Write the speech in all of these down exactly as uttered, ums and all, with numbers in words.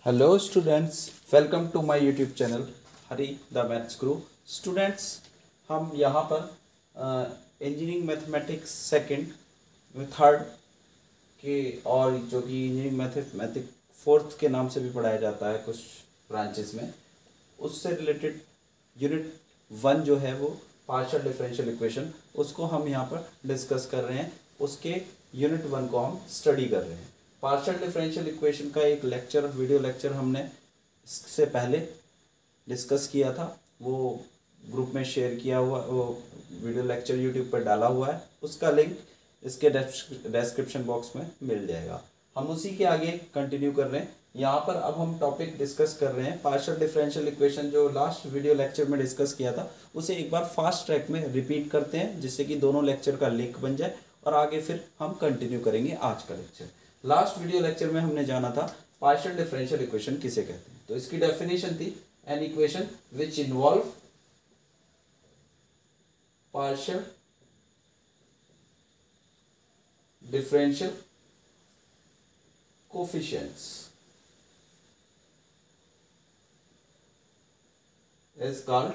Hello students, welcome to my YouTube channel Hari the maths guru. Students, हम यहाँ पर engineering mathematics second में third के और जो कि इंजीनियरिंग मैथमेटिक्स फोर्थ के नाम से भी पढ़ाया जाता है कुछ ब्रांचेस में, उससे रिलेटेड यूनिट वन जो है वो पार्शियल डिफरेंशियल इक्वेशन, उसको हम यहाँ पर डिस्कस कर रहे हैं। उसके यूनिट वन को हम स्टडी कर रहे हैं। पार्शियल डिफरेंशियल इक्वेशन का एक लेक्चर, वीडियो लेक्चर हमने इससे पहले डिस्कस किया था, वो ग्रुप में शेयर किया हुआ, वो वीडियो लेक्चर यूट्यूब पर डाला हुआ है, उसका लिंक इसके डिस्क्रिप्शन बॉक्स में मिल जाएगा। हम उसी के आगे कंटिन्यू कर रहे हैं। यहाँ पर अब हम टॉपिक डिस्कस कर रहे हैं पार्शियल डिफरेंशियल इक्वेशन। जो लास्ट वीडियो लेक्चर में डिस्कस किया था उसे एक बार फास्ट ट्रैक में रिपीट करते हैं, जिससे कि दोनों लेक्चर का लिंक बन जाए और आगे फिर हम कंटिन्यू करेंगे आज का लेक्चर। लास्ट वीडियो लेक्चर में हमने जाना था पार्शियल डिफरेंशियल इक्वेशन किसे कहते हैं। तो इसकी डेफिनेशन थी an equation which involve partial differential coefficients is called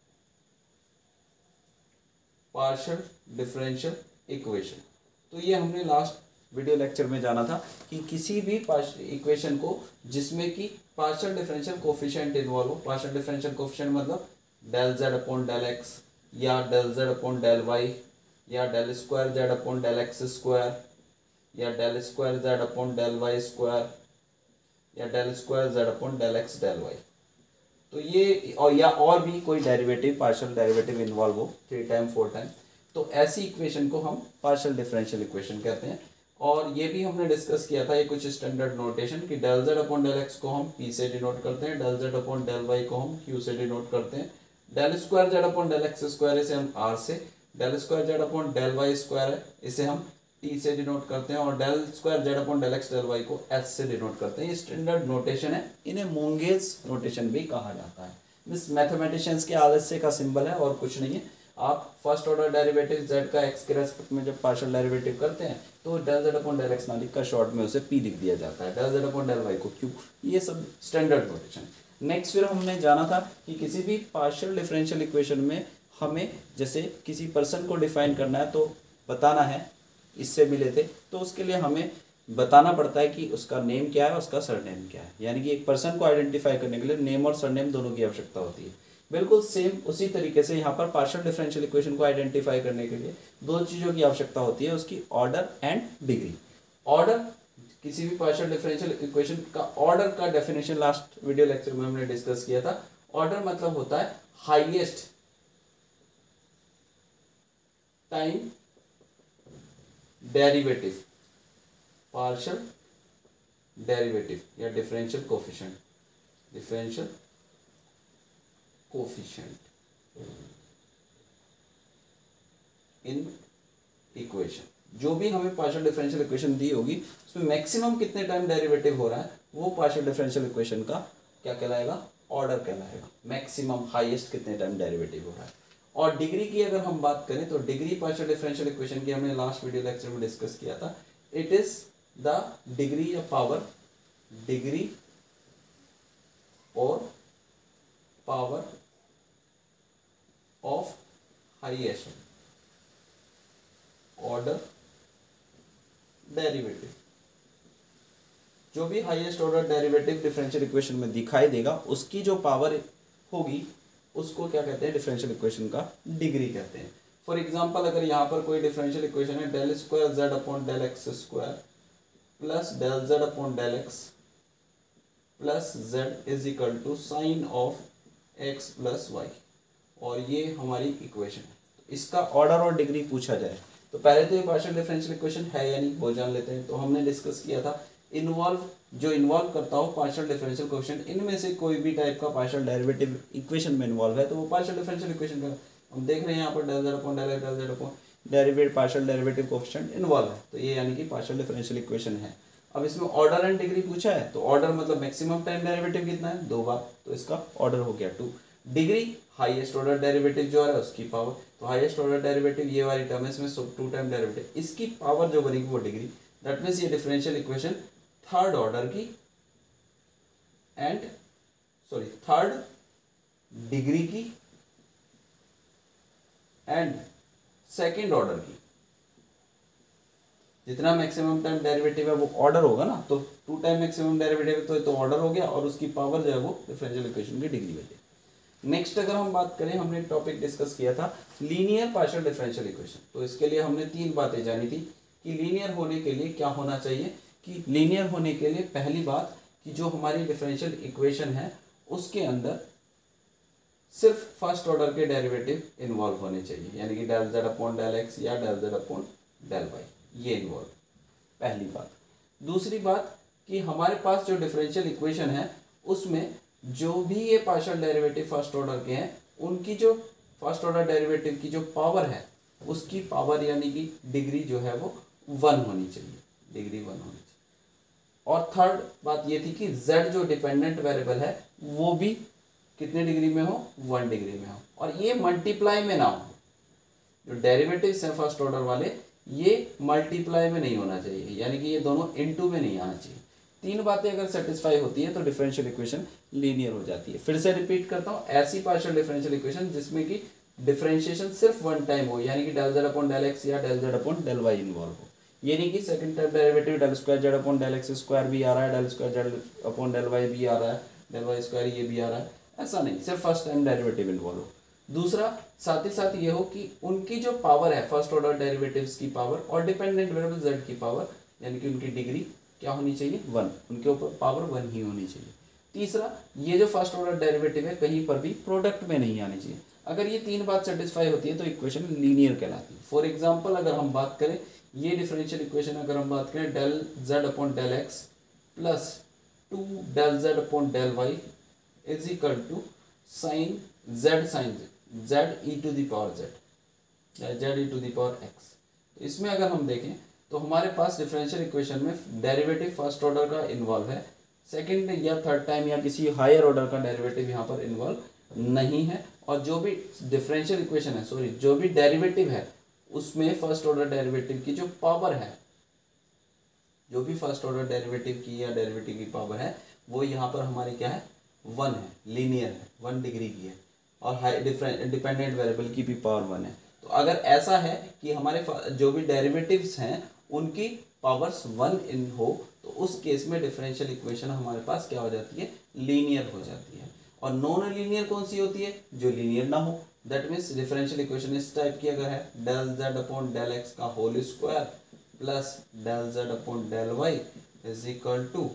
partial differential equation। तो ये हमने लास्ट वीडियो लेक्चर में जाना था कि किसी भी इक्वेशन को जिसमें कि पार्शियल डिफरेंशियल कोफिशिएंट इन्वॉल्व हो। पार्शियल डिफरेंशियल कोफिशिएंट मतलब del z upon del x, या del z upon del y, या del square z upon del x square, या del square z upon del y square, या del square z upon del x del y. तो ये और या और भी कोई डेरिवेटिव, पार्शियल डेरिवेटिव इन्वॉल्व हो थ्री टाइम फोर टाइम, तो ऐसी इक्वेशन को हम पार्शियल डिफरेंशियल इक्वेशन कहते हैं। और ये भी हमने डिस्कस किया था, ये कुछ स्टैंडर्ड नोटेशन कि del z upon del x को हम पी से डिनोट करते हैं, del z upon del y को हम क्यू से डिनोट करते हैं, del square z upon del x square इसे हम आर से, del square z upon del y square है इसे हम टी से डिनोट करते हैं, और del square z upon del x del y को एस से डिनोट करते हैं। ये स्टैंडर्ड नोटेशन है, इन्हें मोंगेज नोटेशन भी कहा जाता है। मिस मैथमेटिशियंस के आलस्य का सिंबल है और कुछ नहीं है। आप फर्स्ट ऑर्डर डेरिवेटिव जेड का एक्स के रेस्पेक्ट में जब पार्शियल डेरिवेटिव करते हैं तो del z upon del x ना लिख कर शॉर्ट में उसे पी लिख दिया जाता है, del z upon del y को क्यू। ये सब स्टैंडर्ड नोटेशन है। नेक्स्ट फिर हमने जाना था कि किसी भी पार्शियल डिफरेंशियल इक्वेशन में हमें जैसे किसी पर्सन को डिफाइन करना है, तो बताना है, इससे मिले थे, तो उसके लिए हमें बताना पड़ता है कि उसका नेम क्या है, उसका सरनेम क्या है। यानी कि एक पर्सन को आइडेंटिफाई करने के लिए नेम और सरनेम दोनों की आवश्यकता होती है। बिल्कुल सेम उसी तरीके से यहाँ पर पार्शियल डिफरेंशियल इक्वेशन को आइडेंटिफाई करने के लिए दो चीज़ों की आवश्यकता होती है, उसकी ऑर्डर एंड डिग्री। ऑर्डर, किसी भी पार्शियल डिफरेंशियल इक्वेशन का ऑर्डर का डेफिनेशन लास्ट वीडियो लेक्चर में हमने डिस्कस किया था। ऑर्डर मतलब होता है highest time derivative, partial derivative या differential coefficient, differential coefficient in equation. जो भी हमें पार्शियल डिफरेंशियल इक्वेशन दी होगी उसमें मैक्सिमम कितने टाइम डेरिवेटिव हो रहा है वो पार्शियल डिफरेंशियल इक्वेशन का क्या कहलाएगा, ऑर्डर कहलाएगा। मैक्सिमम हाईएस्ट कितने टाइम डेरिवेटिव हो रहा है। और डिग्री की अगर हम बात करें तो डिग्री पार्शियल डिफरेंशियल इक्वेशन की हमने लास्ट वीडियो लेक्चर में डिस्कस किया था। It is the degree of power, degree और power of highest order derivative. जो भी highest order derivative differential equation में दिखाई देगा उसकी जो पावर होगी उसको क्या कहते हैं, डिफरेंशियल इक्वेशन का डिग्री कहते हैं। फॉर एग्जांपल, अगर यहाँ पर कोई डिफरेंशियल इक्वेशन है del square z upon del x square plus del z upon del x plus z is equal to sine of x plus y, और ये हमारी इक्वेशन है। तो इसका ऑर्डर और डिग्री पूछा जाए तो पहले तो ये पार्शियल डिफरेंशियल इक्वेशन है या नहीं वो जान लेते हैं। तो हमने डिस्कस किया था इन्वॉल्व, जो इन्वॉल्व करता हो पार्शियल डिफरेंशियल कोफिशिएंट, इनमें से कोई भी टाइप का पार्शियल डेरिवेटिव इक्वेशन में इन्वॉल्व है तो वो पार्शियल डिफरेंशियल इक्वेशन का हम देख रहे हैं। यहाँ पर del z upon del x del z upon derivative partial derivative coefficient involve है, तो ये यानी कि पार्शियल डिफरेंशियल इक्वेशन है। अब इसमें ऑर्डर एंड डिग्री पूछा है तो ऑर्डर मतलब मैक्सिमम टाइम डेरिवेटिव कितना है, दो बार, तो इसका ऑर्डर हो गया two. Degree highest order derivative जो है उसकी पावर, तो हाईएस्ट ऑर्डर डेरिवेटिव ये वाली टर्म है, इसमें टू टाइम डेरिवेटिव, इसकी पावर जो बनेगी वो डिग्री। दैट मीन्स ये डिफरेंशियल इक्वेशन थर्ड ऑर्डर की एंड सॉरी थर्ड डिग्री की एंड सेकेंड ऑर्डर की। जितना मैक्सिमम टाइम डेरिवेटिव है वो ऑर्डर होगा ना, तो टू टाइम मैक्सिमम डेरिवेटिव तो तो ऑर्डर हो गया और उसकी पावर जो है वो डिफरेंशियल इक्वेशन की डिग्री बची। नेक्स्ट अगर हम बात करें, हमने टॉपिक डिस्कस किया था लीनियर पार्शियल डिफरेंशियल इक्वेशन। तो इसके लिए हमने तीन बातें जानी थी कि लीनियर होने के लिए क्या होना चाहिए, कि लीनियर होने के लिए पहली बात कि जो हमारी डिफरेंशियल इक्वेशन है उसके अंदर सिर्फ फर्स्ट ऑर्डर के डेरिवेटिव इन्वॉल्व होने चाहिए, यानी कि del z upon del x या del z upon del y, ये इन्वॉल्व, पहली बात। दूसरी बात कि हमारे पास जो डिफरेंशियल इक्वेशन है उसमें जो भी ये पार्शियल डेरिवेटिव फर्स्ट ऑर्डर के हैं उनकी जो फर्स्ट ऑर्डर डेरिवेटिव की जो पावर है उसकी पावर यानी कि डिग्री जो है वो वन होनी चाहिए, डिग्री वन होनी चाहिए। और थर्ड बात ये थी कि z जो डिपेंडेंट वेरिएबल है वो भी कितने डिग्री में हो, वन डिग्री में हो, और ये मल्टीप्लाई में ना हो। जो डेरिवेटिव्स हैं फर्स्ट ऑर्डर वाले ये मल्टीप्लाई में नहीं होना चाहिए, यानी कि ये दोनों इनटू में नहीं आना चाहिए। तीन बातें अगर सेटिस्फाई होती है तो डिफरेंशियल इक्वेशन लीनियर हो जाती है। फिर से रिपीट करता हूँ, ऐसी पार्शियल डिफरेंशियल इक्वेशन जिसमें कि डिफरेंशिएशन सिर्फ वन टाइम हो, यानी कि del z upon del x या del z upon del y involve हो। ये नहीं कि second type derivative del square z upon del x square भी आ रहा है, del square z upon del y भी आ रहा है, डेल वाई स्क्वायर ये भी आ रहा है, ऐसा नहीं, सिर्फ फर्स्ट टाइम डेरिवेटिव इन्वॉल्व हो। दूसरा साथ ही साथ ये हो कि उनकी जो पावर है फर्स्ट ऑर्डर डेरिवेटिव्स की पावर और डिपेंडेंट वेरिएबल जेड की पावर यानी कि उनकी डिग्री क्या होनी चाहिए, वन, उनके ऊपर पावर वन ही होनी चाहिए। तीसरा ये जो फर्स्ट ऑर्डर डेरिवेटिव है कहीं पर भी प्रोडक्ट में नहीं आनी चाहिए। अगर ये तीन बात सेटिस्फाई होती है तो इक्वेशन लीनियर कहलाती है। फॉर एग्जाम्पल अगर हम बात करें ये डिफरेंशियल इक्वेशन, अगर हम बात करें del z upon del x plus two del z upon del y is equal to sine z sine z e to the power z z e to the power x. तो इसमें अगर हम देखें तो हमारे पास डिफरेंशियल इक्वेशन में derivative first order का इन्वॉल्व है, सेकंड या थर्ड टाइम या किसी हायर ऑर्डर का डेरिवेटिव यहाँ पर इन्वॉल्व नहीं है, और जो भी डिफरेंशियल इक्वेशन है सॉरी जो भी डेरिवेटिव है उसमें फर्स्ट ऑर्डर डेरिवेटिव की जो पावर है, जो भी फर्स्ट ऑर्डर डेरिवेटिव की या डेरिवेटिव की पावर है वो यहाँ पर हमारी क्या है, वन है, लीनियर है, वन डिग्री की है, और हाई डिपेंडेंट वेरिएबल की भी पावर वन है। तो अगर ऐसा है कि हमारे जो भी डेरिवेटिव्स हैं उनकी पावर्स वन इन हो तो उस केस में डिफरेंशियल इक्वेशन हमारे पास क्या हो जाती है, लीनियर हो जाती है। और नॉन लीनियर कौन सी होती है, जो लीनियर ना हो। दैट मीन्स डिफरेंशियल इक्वेशन इस टाइप की अगर है del z upon del x का whole square plus del z upon del y is equal to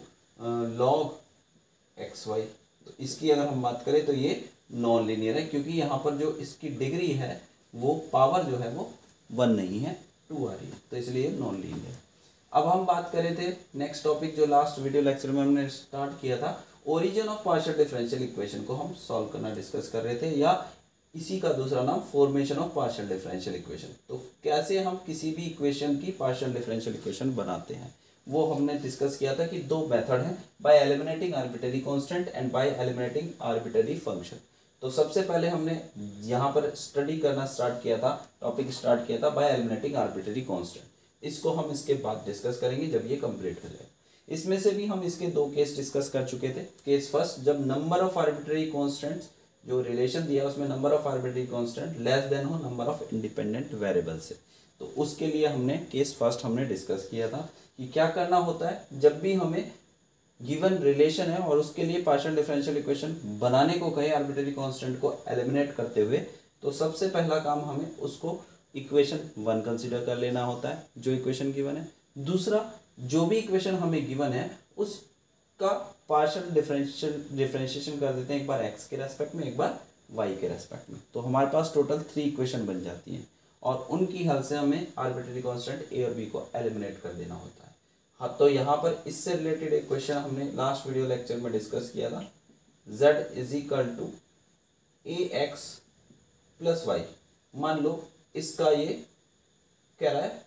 log x y, तो इसकी अगर हम बात करें तो ये नॉन लीनियर है, क्योंकि यहाँ पर जो इसकी डिग्री है वो पावर जो है वो वन नहीं है, टू आ रही है, तो इसलिए नॉन लीनियर। अब हम बात करें थे नेक्स्ट टॉपिक जो लास्ट वीडियो लेक्चर में हमने स्टार्ट किया था, origin of partial differential equation को हम सॉल्व करना डिस्कस कर रहे थे, या इसी का दूसरा नाम formation of partial differential equation. तो कैसे हम किसी भी इक्वेशन की पार्शियल डिफरेंशियल इक्वेशन बनाते हैं वो हमने डिस्कस किया था कि दो मेथड हैं, by eliminating arbitrary constant and by eliminating arbitrary function. तो सबसे पहले हमने यहाँ पर स्टडी करना स्टार्ट किया था, टॉपिक स्टार्ट किया था बाय एलिमिनेटिंग आर्बिट्रेरी कांस्टेंट। इसको हम इसके बाद डिस्कस करेंगे जब ये कंप्लीट हो जाए। इसमें से भी हम इसके दो केस डिस्कस कर चुके थे। केस फर्स्ट, जब नंबर ऑफ आर्बिट्रेरी कांस्टेंट्स जो रिलेशन दिया उसमें number of arbitrary constant less than हो नंबर ऑफ इंडिपेंडेंट वेरिएबल से, तो उसके लिए हमने केस फर्स्ट हमने डिस्कस किया था कि क्या करना होता है जब भी हमें गिवन रिलेशन है और उसके लिए पार्शियल डिफरेंशियल इक्वेशन बनाने को कहे आर्बिट्रेरी कांस्टेंट को एलिमिनेट करते हुए, तो सबसे पहला काम हमें उसको इक्वेशन वन कंसीडर कर लेना होता है जो इक्वेशन गिवन है। दूसरा, जो भी इक्वेशन हमें गिवन है उसका पार्शियल डिफरेंशियल डिफरेंशिएशन कर देते हैं, एक बार एक्स के रेस्पेक्ट में एक बार वाई के रेस्पेक्ट में, तो हमारे पास टोटल थ्री इक्वेशन बन जाती हैं और उनकी हल से हमें आर्बिट्रेरी कांस्टेंट ए और बी को एलिमिनेट कर देना होता है। हाँ, तो यहाँ पर इससे रिलेटेड एक क्वेश्चन हमने लास्ट वीडियो लेक्चर में डिस्कस किया था, z is equal to a x plus y. मान लो इसका ये कह रहा है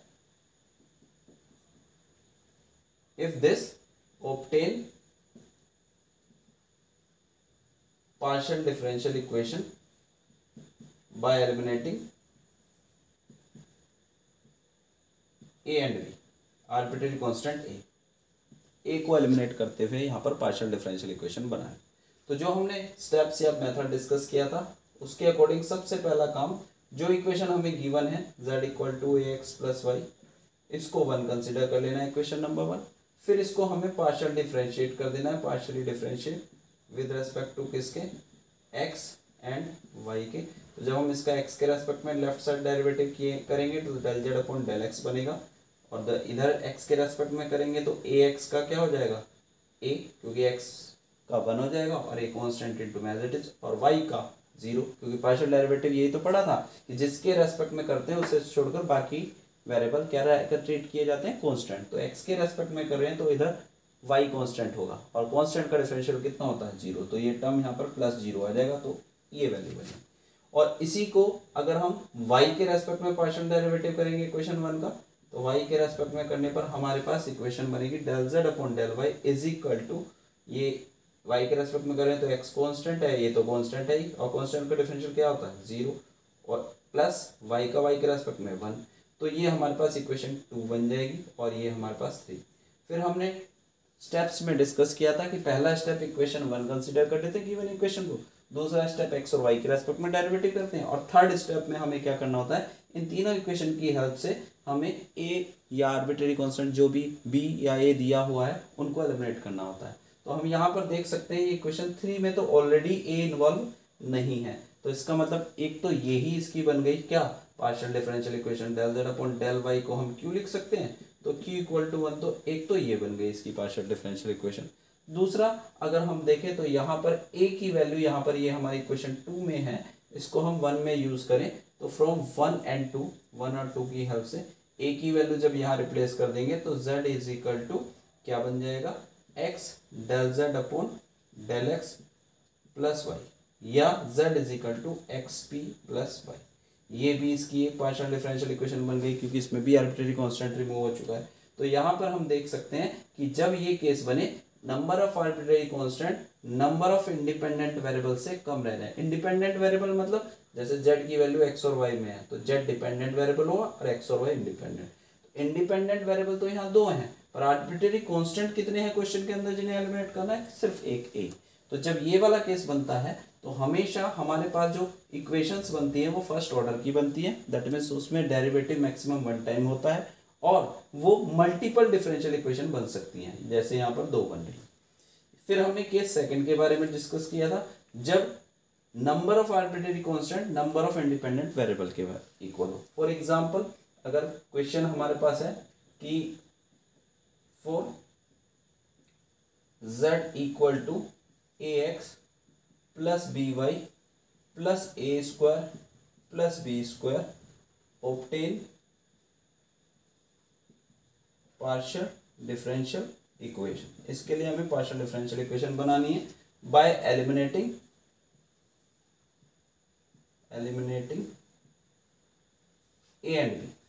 if this obtain partial differential equation by eliminating a and b, arbitrary constant a. A को एलिमिनेट करते हुए यहाँ पर पार्शियल डिफरेंशियल इक्वेशन बनाए। तो जो हमने स्टेप्स या मेथड डिस्कस किया था उसके अकॉर्डिंग सबसे पहला काम, जो इक्वेशन हमें गिवन है z equal to a x plus y, इसको वन कंसिडर कर लेना है इक्वेशन नंबर वन। फिर इसको हमें पार्शियल डिफरेंशिएट कर देना है, partially differentiate with respect to किसके, x एंड y के। तो जब हम इसका x के रेस्पेक्ट में लेफ्ट साइड डेरिवेटिव किए करेंगे तो del z upon del x बनेगा, और द इधर x के रेस्पेक्ट में करेंगे तो ए एक्स का क्या हो जाएगा, a, क्योंकि x का वन हो जाएगा और a constant into as it is, और y का जीरो, क्योंकि पार्शियल डेरिवेटिव यही तो पढ़ा था कि जिसके रेस्पेक्ट में करते हैं उससे छोड़कर बाकी वेरिएबल क्या ट्रीट किए जाते हैं, कांस्टेंट। तो x के रेस्पेक्ट में कर रहे हैं तो इधर y कांस्टेंट होगा, और कांस्टेंट का डिफरेंशियल कितना होता है, जीरो। तो ये टर्म यहाँ पर प्लस जीरो आ जाएगा, तो ये वैल्यू बनेगी। और इसी को अगर हम y के रेस्पेक्ट में पार्शियल डेरिवेटिव करेंगे इक्वेशन वन का, तो y के रेस्पेक्ट में करने पर हमारे पास इक्वेशन बनेगी del z upon del y is equal to, ये y के रेस्पेक्ट में करें तो x कांस्टेंट है, ये तो कांस्टेंट है ही, और कांस्टेंट का डिफरेंशियल क्या होता है, जीरो, और प्लस y का y के रेस्पेक्ट में वन। तो ये हमारे पास इक्वेशन टू बन जाएगी, और ये हमारे पास थ्री। फिर हमने स्टेप्स में डिस्कस किया था कि पहला स्टेप इक्वेशन वन कंसीडर करते थे गिवन इक्वेशन को, दूसरा स्टेप एक्स और वाई के रेस्पेक्ट में डेरिवेटिव करते हैं, और थर्ड स्टेप में हमें क्या करना होता है, इन तीनों इक्वेशन की हेल्प से हमें ए या आर्बिट्रेरी कांस्टेंट जो भी बी या ए दिया हुआ है उनको एलिमिनेट करना होता है। तो हम यहाँ पर देख सकते हैं इक्वेशन थ्री में तो ऑलरेडी ए इन्वॉल्व नहीं है, तो इसका मतलब एक तो ये ही इसकी बन गई क्या, partial differential equation del z upon del y को हम क्यू लिख सकते हैं, तो q इक्वल टू वन, तो एक तो ये बन गई इसकी पार्शियल डिफरेंशियल इक्वेशन। दूसरा अगर हम देखें तो यहाँ पर a की वैल्यू, यहाँ पर ये हमारी इक्वेशन टू में है, इसको हम वन में यूज करें तो from one and two, one और टू की हेल्प से a की वैल्यू जब यहाँ रिप्लेस कर देंगे तो z इज इक्वल टू क्या बन जाएगा, x del z upon del x plus y, या z is equal to x p plus y. ये भी इसकी एक पार्शियल डिफरेंशियल इक्वेशन बन गई, क्योंकि इसमें भी आर्बिट्रेरी कांस्टेंट रिमूव हो चुका है। तो यहाँ पर हम देख सकते हैं कि जब ये केस बने, number of arbitrary constant number of independent variable से कम रह जाए। इंडिपेंडेंट वेरिएबल मतलब जैसे z की वैल्यू x और y में है तो z डिपेंडेंट वेरिएबल होगा और x और y इंडिपेंडेंट। इंडिपेंडेंट वेरिएबल तो यहाँ दो हैं, पर आर्बिट्रेरी कांस्टेंट कितने हैं क्वेश्चन के अंदर जिन्हें एलिमिनेट करना है, सिर्फ एक a। तो जब ये वाला केस बनता है तो हमेशा हमारे पास जो इक्वेशंस बनती है वो फर्स्ट ऑर्डर की बनती है, दैट मीन्स उसमें डेरिवेटिव मैक्सिमम वन टाइम होता है, और वो मल्टीपल डिफरेंशियल इक्वेशन बन सकती हैं, जैसे यहाँ पर दो बन रही। फिर हमने केस सेकंड के बारे में डिस्कस किया था, जब number of arbitrary constant number of independent variable के इक्वल हो। फॉर एग्जांपल अगर क्वेश्चन हमारे पास है कि for z equal to a x plus b y plus a square plus b square obtain partial differential equation. इसके लिए हमें पार्शियल डिफरेंशियल इक्वेशन बनानी है by eliminating eliminating a and b,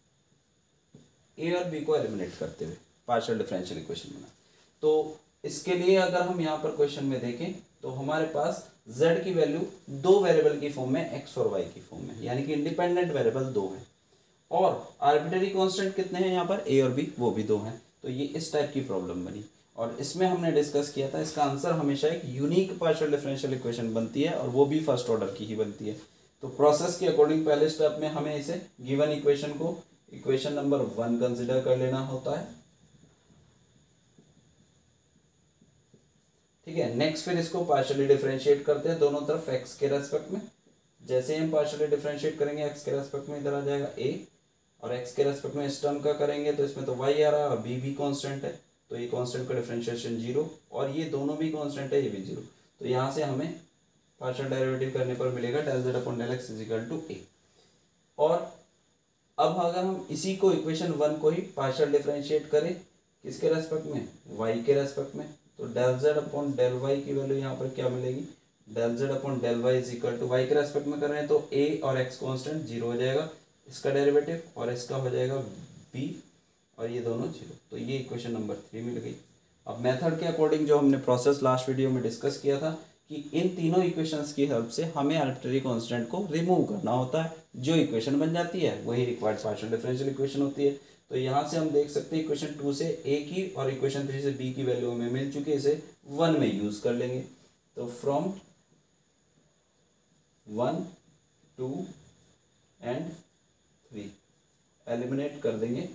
a और बी को एलिमिनेट करते हुए partial differential equation बना। तो इसके लिए अगर हम यहाँ पर क्वेश्चन में देखें तो हमारे पास z की वैल्यू दो वेरिएबल की फॉर्म में x और y की फॉर्म में, यानी कि इंडिपेंडेंट वेरिएबल दो हैं, और आर्बिट्रेरी कांस्टेंट कितने हैं यहाँ पर a और b, वो भी दो हैं। तो ये इस टाइप की प्रॉब्लम बनी, और इसमें हमने डिस्कस किया था इसका आंसर हमेशा एक यूनिक पार्शियल डिफरेंशियल इक्वेशन बनती है, और वो भी फर्स्ट ऑर्डर की ही बनती है। तो प्रोसेस के अकॉर्डिंग पहले स्टेप में हमें इसे गिवन इक्वेशन को इक्वेशन नंबर वन कंसिडर कर लेना होता है, ठीक है। नेक्स्ट फिर इसको पार्शियली डिफरेंशिएट करते हैं दोनों तरफ x के रेस्पेक्ट में। जैसे हम पार्शियली डिफरेंशिएट करेंगे x के रेस्पेक्ट में इधर आ जाएगा a, और x के रेस्पेक्ट में इस टर्म का करेंगे तो इसमें तो y आ रहा है और b भी कांस्टेंट है, तो ये कांस्टेंट का डिफरेंशिएशन जीरो, और ये दोनों भी कांस्टेंट है, ये भी जीरो। तो यहाँ से हमें पार्शियल डेरिवेटिव करने पर मिलेगा del z upon del x is equal to a. और अब अगर हम इसी को इक्वेशन वन को ही पार्शियल डिफरेंशिएट करें किसके रेस्पेक्ट में, y के रेस्पेक्ट में, तो del z upon del y की वैल्यू यहाँ पर क्या मिलेगी, del z upon del y is equal to y के रेस्पेक्ट में कर रहे हैं तो a और x कांस्टेंट जीरो हो जाएगा, इसका डेरिवेटिव, और इसका हो जाएगा b, और ये दोनों जीरो। तो ये इक्वेशन नंबर थ्री मिल गई। अब मेथड के अकॉर्डिंग जो हमने प्रोसेस लास्ट वीडियो में डिस्कस किया था कि इन तीनों इक्वेशंस की हेल्प से हमें आर्बिट्रेरी कांस्टेंट को रिमूव करना होता है, जो इक्वेशन बन जाती है वही रिक्वायर्ड पार्शियल डिफरेंशियल इक्वेशन होती है। तो यहाँ से हम देख सकते हैं इक्वेशन टू से ए की और इक्वेशन थ्री से बी की वैल्यू हमें मिल चुकी है, इसे वन में यूज कर लेंगे। तो from one two and three eliminate कर देंगे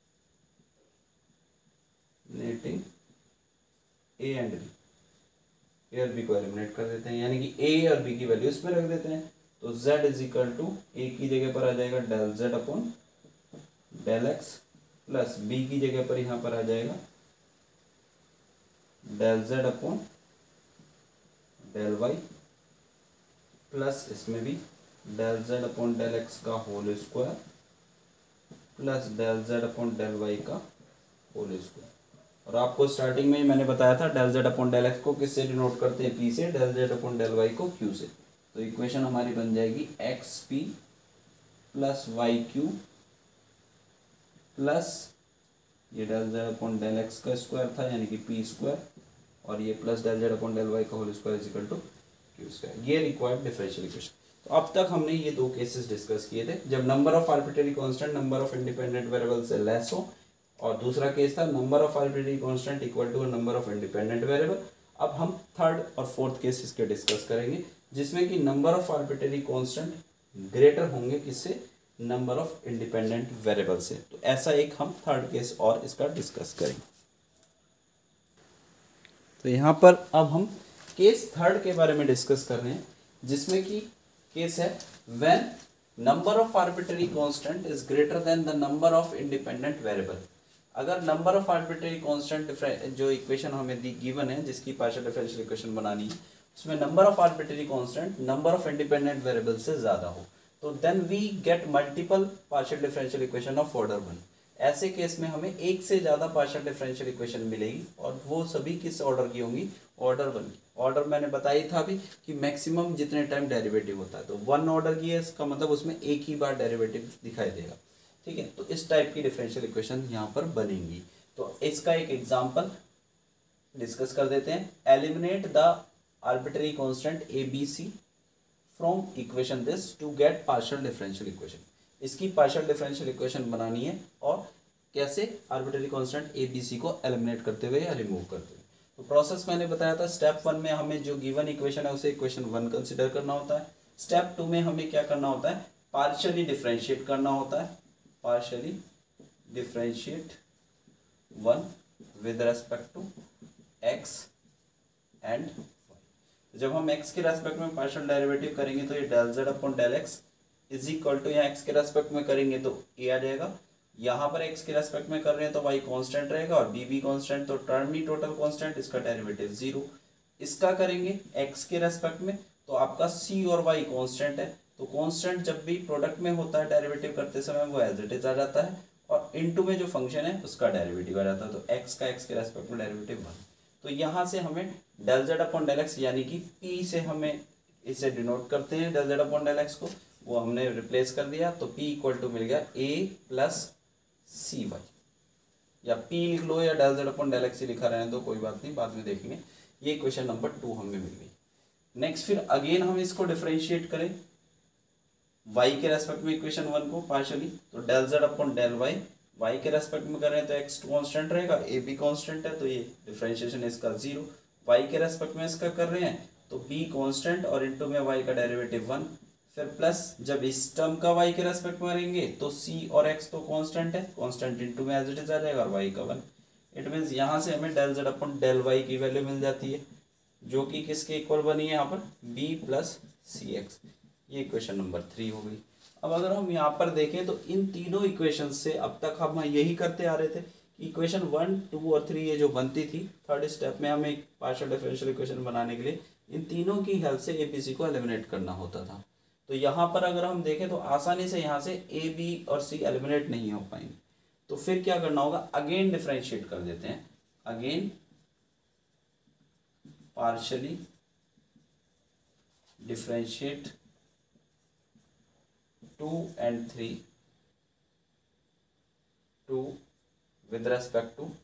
नेटिंग ए एंड बी, ए और बी को एलिमिनेट कर देते हैं, यानी कि ए और बी की वैल्यू इसमें रख देते हैं। तो z is equal to a की जगह पर आ जाएगा del z upon del x plus b की जगह पर यहाँ पर आ जाएगा del z upon del y plus इसमें भी del z upon del x का whole square plus del z upon del y का होल स्क्वायर। और आपको स्टार्टिंग में ही मैंने बताया था del z upon del x को किससे डिनोट करते हैं, p से, del z upon del y को q से। तो इक्वेशन हमारी बन जाएगी x p plus y q plus ये del z upon del x का स्क्वायर था यानी कि p स्क्वायर और ये plus del z upon del y का whole square is equal to q square. ये रिक्वायर्ड डिफरेंशियल इक्वेशन। तो अब तक हमने ये दो केसेस डिस्कस किए थे, जब number of arbitrary constant number of independent variable से लेस हो, और दूसरा केस था number of arbitrary constant equal to number of independent variable. अब हम थर्ड और फोर्थ केस इसके डिस्कस करेंगे, जिसमें कि number of arbitrary constant greater होंगे किससे, नंबर ऑफ इंडिपेंडेंट वेरिएबल से। तो ऐसा एक हम थर्ड केस और इसका डिस्कस करेंगे। तो यहाँ पर अब हम केस थर्ड के बारे में डिस्कस कर रहे हैं, जिसमें कि केस है when number of arbitrary constant is greater than the number of independent variable. अगर नंबर ऑफ आर्बिट्रेरी कांस्टेंट जो इक्वेशन हमें दी गिवन है, जिसकी पार्शियल डिफरेंशियल इक्वेशन बनानी है, उसमें number of arbitrary constant number of independent variable से ज्यादा हो, तो then we get multiple partial differential equation of order one. ऐसे केस में हमें एक से ज्यादा पार्शियल डिफरेंशियल इक्वेशन मिलेगी और वो सभी किस ऑर्डर की होंगी, ऑर्डर वन की। ऑर्डर मैंने बताया था अभी कि मैक्सिमम जितने टाइम डेरिवेटिव होता है, तो वन ऑर्डर की है, इसका मतलब उसमें एक ही बार डेरिवेटिव दिखाई देगा। ठीक है, तो इस टाइप की डिफरेंशियल इक्वेशन यहाँ पर बनेंगी। तो इसका एक एग्जांपल डिस्कस कर देते हैं। Eliminate the arbitrary constant a b c from equation this to get partial differential equation. इसकी पार्शियल डिफरेंशियल इक्वेशन बनानी है, और कैसे, arbitrary constant a b c को एलिमिनेट करते हुए या रिमूव करते हुए। तो प्रोसेस मैंने बताया था, स्टेप वन में हमें जो गिवन इक्वेशन है उसे इक्वेशन वन कंसिडर करना होता है। स्टेप टू में हमें क्या करना होता है, पार्शियली डिफरेंशिएट करना होता है, partially differentiate one with respect to x and y. जब हम x के रेस्पेक्ट में पार्शियल डेरिवेटिव करेंगे तो ये del z upon del x is equal to, यहाँ x के रेस्पेक्ट में करेंगे तो a आ जाएगा, यहाँ पर x के रेस्पेक्ट में कर रहे हैं तो y कांस्टेंट रहेगा और b भी कांस्टेंट, तो टर्म ही टोटल कांस्टेंट, इसका डेरिवेटिव जीरो। इसका करेंगे x के रेस्पेक्ट में तो आपका c और y कांस्टेंट है, तो कांस्टेंट जब भी प्रोडक्ट में होता है डेरिवेटिव करते समय वो एज इट इज आ जाता है, और इनटू में जो फंक्शन है उसका डेरिवेटिव आ जाता है, तो x का x के रेस्पेक्ट में डेरिवेटिव वन। तो यहाँ से हमें del z upon del x यानी कि p से हमें इसे डिनोट करते हैं del z upon del x को, वो हमने रिप्लेस कर दिया, तो p इक्वल टू मिल गया a प्लस सी वाई, या p लिख लो या del z upon del x लिखा रहे हैं तो कोई बात नहीं, बाद में देखेंगे। ये क्वेश्चन नंबर टू हमें मिल गई। नेक्स्ट फिर अगेन हम इसको डिफरेंशिएट करें y के रेस्पेक्ट में इक्वेशन वन को पार्शियली, तो del z upon del y, y के रेस्पेक्ट में कर रहे हैं तो x कांस्टेंट रहेगा, a भी कांस्टेंट है, तो ये डिफरेंशिएशन इसका जीरो। y के रेस्पेक्ट में इसका कर रहे हैं तो b कांस्टेंट और इनटू में y का डेरिवेटिव वन, फिर प्लस जब इस टर्म का y के रेस्पेक्ट में करेंगे तो c और x तो कांस्टेंट है, कांस्टेंट इनटू में एज इट इज आ जाएगा और y का वन। इट मीन्स यहाँ से हमें del z upon del y की वैल्यू मिल जाती है, जो कि किसके इक्वल बनी है यहाँ पर, b प्लस सी एक्स। ये इक्वेशन नंबर थ्री हो गई। अब अगर हम यहाँ पर देखें तो इन तीनों इक्वेशन से अब तक हम यही करते आ रहे थे कि इक्वेशन वन टू और थ्री ये जो बनती थी, थर्ड स्टेप में हमें एक पार्शियल डिफरेंशियल इक्वेशन बनाने के लिए इन तीनों की हेल्प से ए बी सी को एलिमिनेट करना होता था। तो यहाँ पर अगर हम देखें तो आसानी से यहाँ से ए बी और सी एलिमिनेट नहीं हो पाएंगे, तो फिर क्या करना होगा, अगेन डिफरेंशिएट कर देते हैं, again partially differentiate two and three two with respect to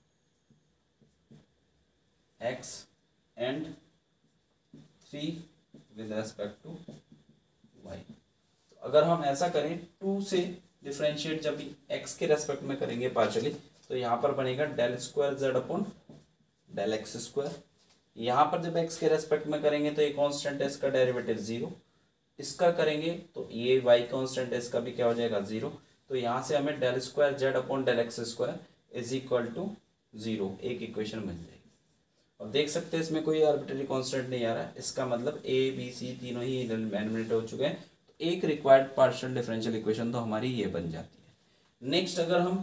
x and three with respect to y। तो अगर हम ऐसा करें, टू से डिफ्रेंशिएट जब एक्स के रेस्पेक्ट में करेंगे पार्शियली, तो यहाँ पर बनेगा del square z upon del x square. यहाँ पर जब एक्स के रेस्पेक्ट में करेंगे तो ये कांस्टेंट है, इसका डेरिवेटिव जीरो। इसका करेंगे तो ये वाई कांस्टेंट है, इसका भी क्या हो जाएगा जीरो। तो यहाँ से हमें del square z upon del x square is equal to zero एक इक्वेशन मिल जाएगी। अब देख सकते हैं इसमें कोई आर्बिट्रेरी कांस्टेंट नहीं आ रहा है, इसका मतलब ए बी सी तीनों ही एलिमिनेट हो चुके हैं। तो एक रिक्वायर्ड पार्शियल डिफरेंशियल इक्वेशन तो हमारी ये बन जाती है। नेक्स्ट अगर हम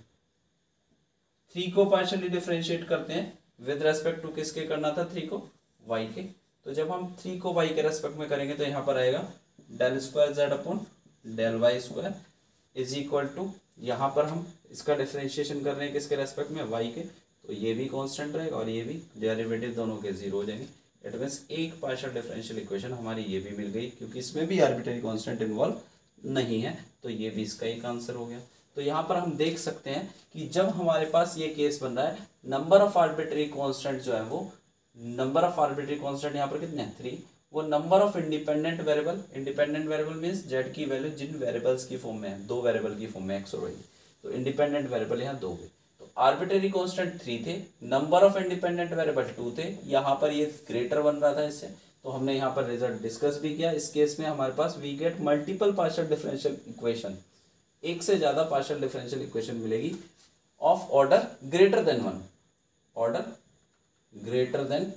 थ्री को पार्शियली डिफरेंशिएट करते हैं विद रेस्पेक्ट टू किसके करना था, थ्री को वाई के। तो जब हम थ्री को वाई के रेस्पेक्ट में करेंगे तो यहाँ पर आएगा del square z upon del y square is equal to, यहाँ पर हम इसका डिफरेंशिएशन कर रहे हैं किसके रेस्पेक्ट में, वाई के। तो ये भी कांस्टेंट रहेगा और ये भी, डेरिवेटिव दोनों के जीरो हो जाएंगे। इट मीन्स एक पार्शियल डिफरेंशियल इक्वेशन हमारी ये भी मिल गई, क्योंकि इसमें भी आर्बिट्रेरी कांस्टेंट इन्वॉल्व नहीं है। तो ये भी इसका एक आंसर हो गया। तो यहाँ पर हम देख सकते हैं कि जब हमारे पास ये केस बन रहा है, नंबर ऑफ आर्बिट्रेरी कांस्टेंट जो है वो, नंबर ऑफ आर्बिट्रेरी कांस्टेंट यहाँ पर कितने हैं, थ्री। वो number of independent variable, independent variable means z की वैल्यू जिन वेरिएबल्स की फॉर्म में है, दो वेरिएबल की फॉर्म में एक्स और वाई, तो इंडिपेंडेंट वेरिएबल यहाँ दो हुए। तो आर्बिट्रेरी कांस्टेंट थ्री थे, number of independent variable two थे। यहाँ पर ये ग्रेटर बन रहा था इससे, तो हमने यहाँ पर रिजल्ट डिस्कस भी किया। इस केस में हमारे पास we get multiple partial differential equation, एक से ज्यादा पार्शियल डिफरेंशियल इक्वेशन मिलेगी of order greater than one, order greater than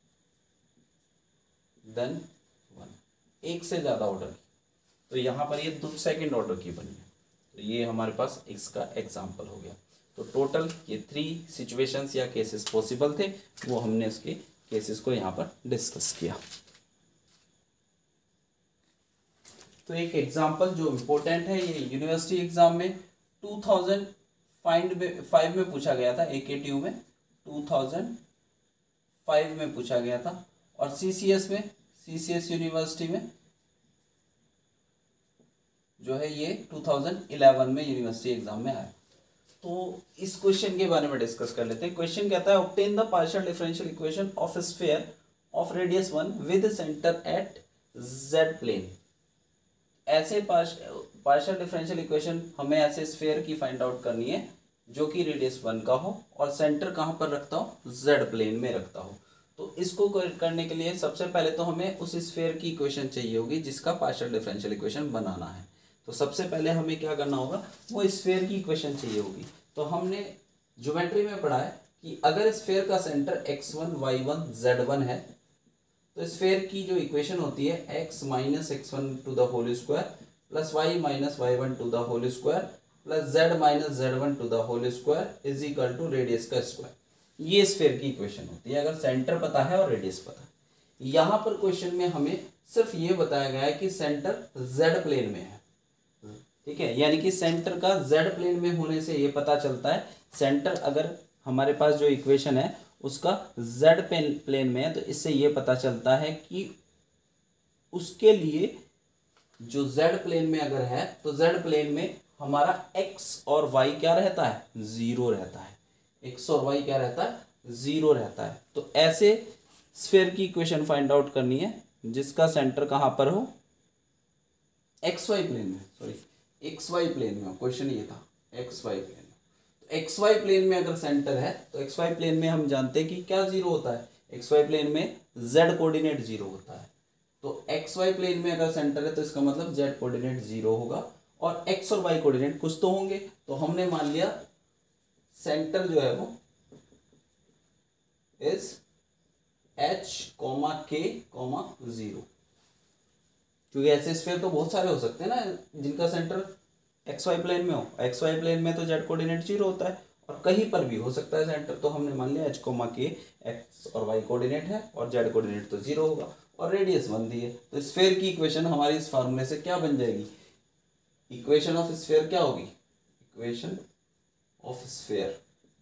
than one, एक से ज्यादा ऑर्डर की। तो यहाँ पर ये दो सेकेंड ऑर्डर की बनी है। तो ये हमारे पास इसका एग्जाम्पल हो गया। तो टोटल ये थ्री सिचुएशंस या केसेस पॉसिबल थे, वो हमने उसके केसेस को यहाँ पर डिस्कस किया। तो एक एग्जाम्पल जो इम्पोर्टेंट है, ये यूनिवर्सिटी एग्जाम में टू थाउजेंड फाइव में पूछा गया था, ए के टी यू में टू थाउजेंड फाइव में पूछा गया था, और सी सी एस में, सी सी एस यूनिवर्सिटी में जो है ये टू थाउजेंड इलेवन में यूनिवर्सिटी एग्जाम में आया। तो इस क्वेश्चन के बारे में डिस्कस कर लेते हैं। क्वेश्चन कहता है obtain the partial differential equation of sphere of radius one with centre at z plane. ऐसे पार्शियल डिफरेंशियल इक्वेशन हमें ऐसे स्फीयर की फाइंड आउट करनी है जो कि रेडियस वन का हो और सेंटर कहाँ पर रखता हो, जेड प्लेन में रखता हो। तो इसको करने के लिए सबसे पहले तो हमें उस स्फीयर की इक्वेशन चाहिए होगी जिसका पार्शियल डिफरेंशियल इक्वेशन बनाना है। तो सबसे पहले हमें क्या करना होगा, वो स्फीयर की इक्वेशन चाहिए होगी। तो हमने ज्योमेट्री में पढ़ा है कि अगर स्फीयर का centre x one y one z one है, तो स्फीयर की जो इक्वेशन होती है x minus x one to the whole square plus y minus y one to the whole square plus z minus z one to the whole square is equal to radius का square. ये sphere की equation होती है अगर centre पता है और radius पता है। यहाँ पर क्वेश्चन में हमें सिर्फ ये बताया गया है कि सेंटर जेड प्लेन में है, ठीक है। यानी कि सेंटर का जेड प्लेन में होने से ये पता चलता है, सेंटर अगर हमारे पास जो इक्वेशन है उसका जेड प्लेन में है, तो इससे ये पता चलता है कि उसके लिए जो जेड प्लेन में अगर है तो जेड प्लेन में हमारा एक्स और वाई क्या रहता है, जीरो रहता है। एक्स और वाई क्या रहता है, जीरो रहता है। तो ऐसे स्फीयर की इक्वेशन फाइंड आउट करनी है जिसका सेंटर कहाँ पर हो, एक्स वाई प्लेन में, सॉरी एक्स वाई प्लेन में हो। क्वेश्चन ये था एक्स वाई प्लेन में। तो एक्स वाई प्लेन में अगर सेंटर है तो एक्स वाई प्लेन में हम जानते हैं कि क्या जीरो होता है, एक्स वाई प्लेन में जेड कोऑर्डिनेट जीरो होता है। तो एक्स वाई प्लेन में अगर सेंटर है तो इसका मतलब जेड कोऑर्डिनेट जीरो होगा और एक्स और वाई कोऑर्डिनेट कुछ तो होंगे। तो हमने मान लिया सेंटर जो है वो is h comma k comma zero, क्योंकि ऐसे स्फीयर तो बहुत सारे हो सकते हैं ना जिनका सेंटर एक्स वाई प्लेन में हो। एक्स वाई प्लेन में तो जेड कोऑर्डिनेट जीरो होता है और कहीं पर भी हो सकता है सेंटर। तो हमने मान लिया एच कोमा के एक्स और वाई कोऑर्डिनेट है और जेड कोऑर्डिनेट तो जीरो होगा और रेडियस वन दी है। तो स्फीयर की इक्वेशन हमारी इस फार्मूले से क्या बन जाएगी, इक्वेशन ऑफ स्फीयर क्या होगी, equation of sphere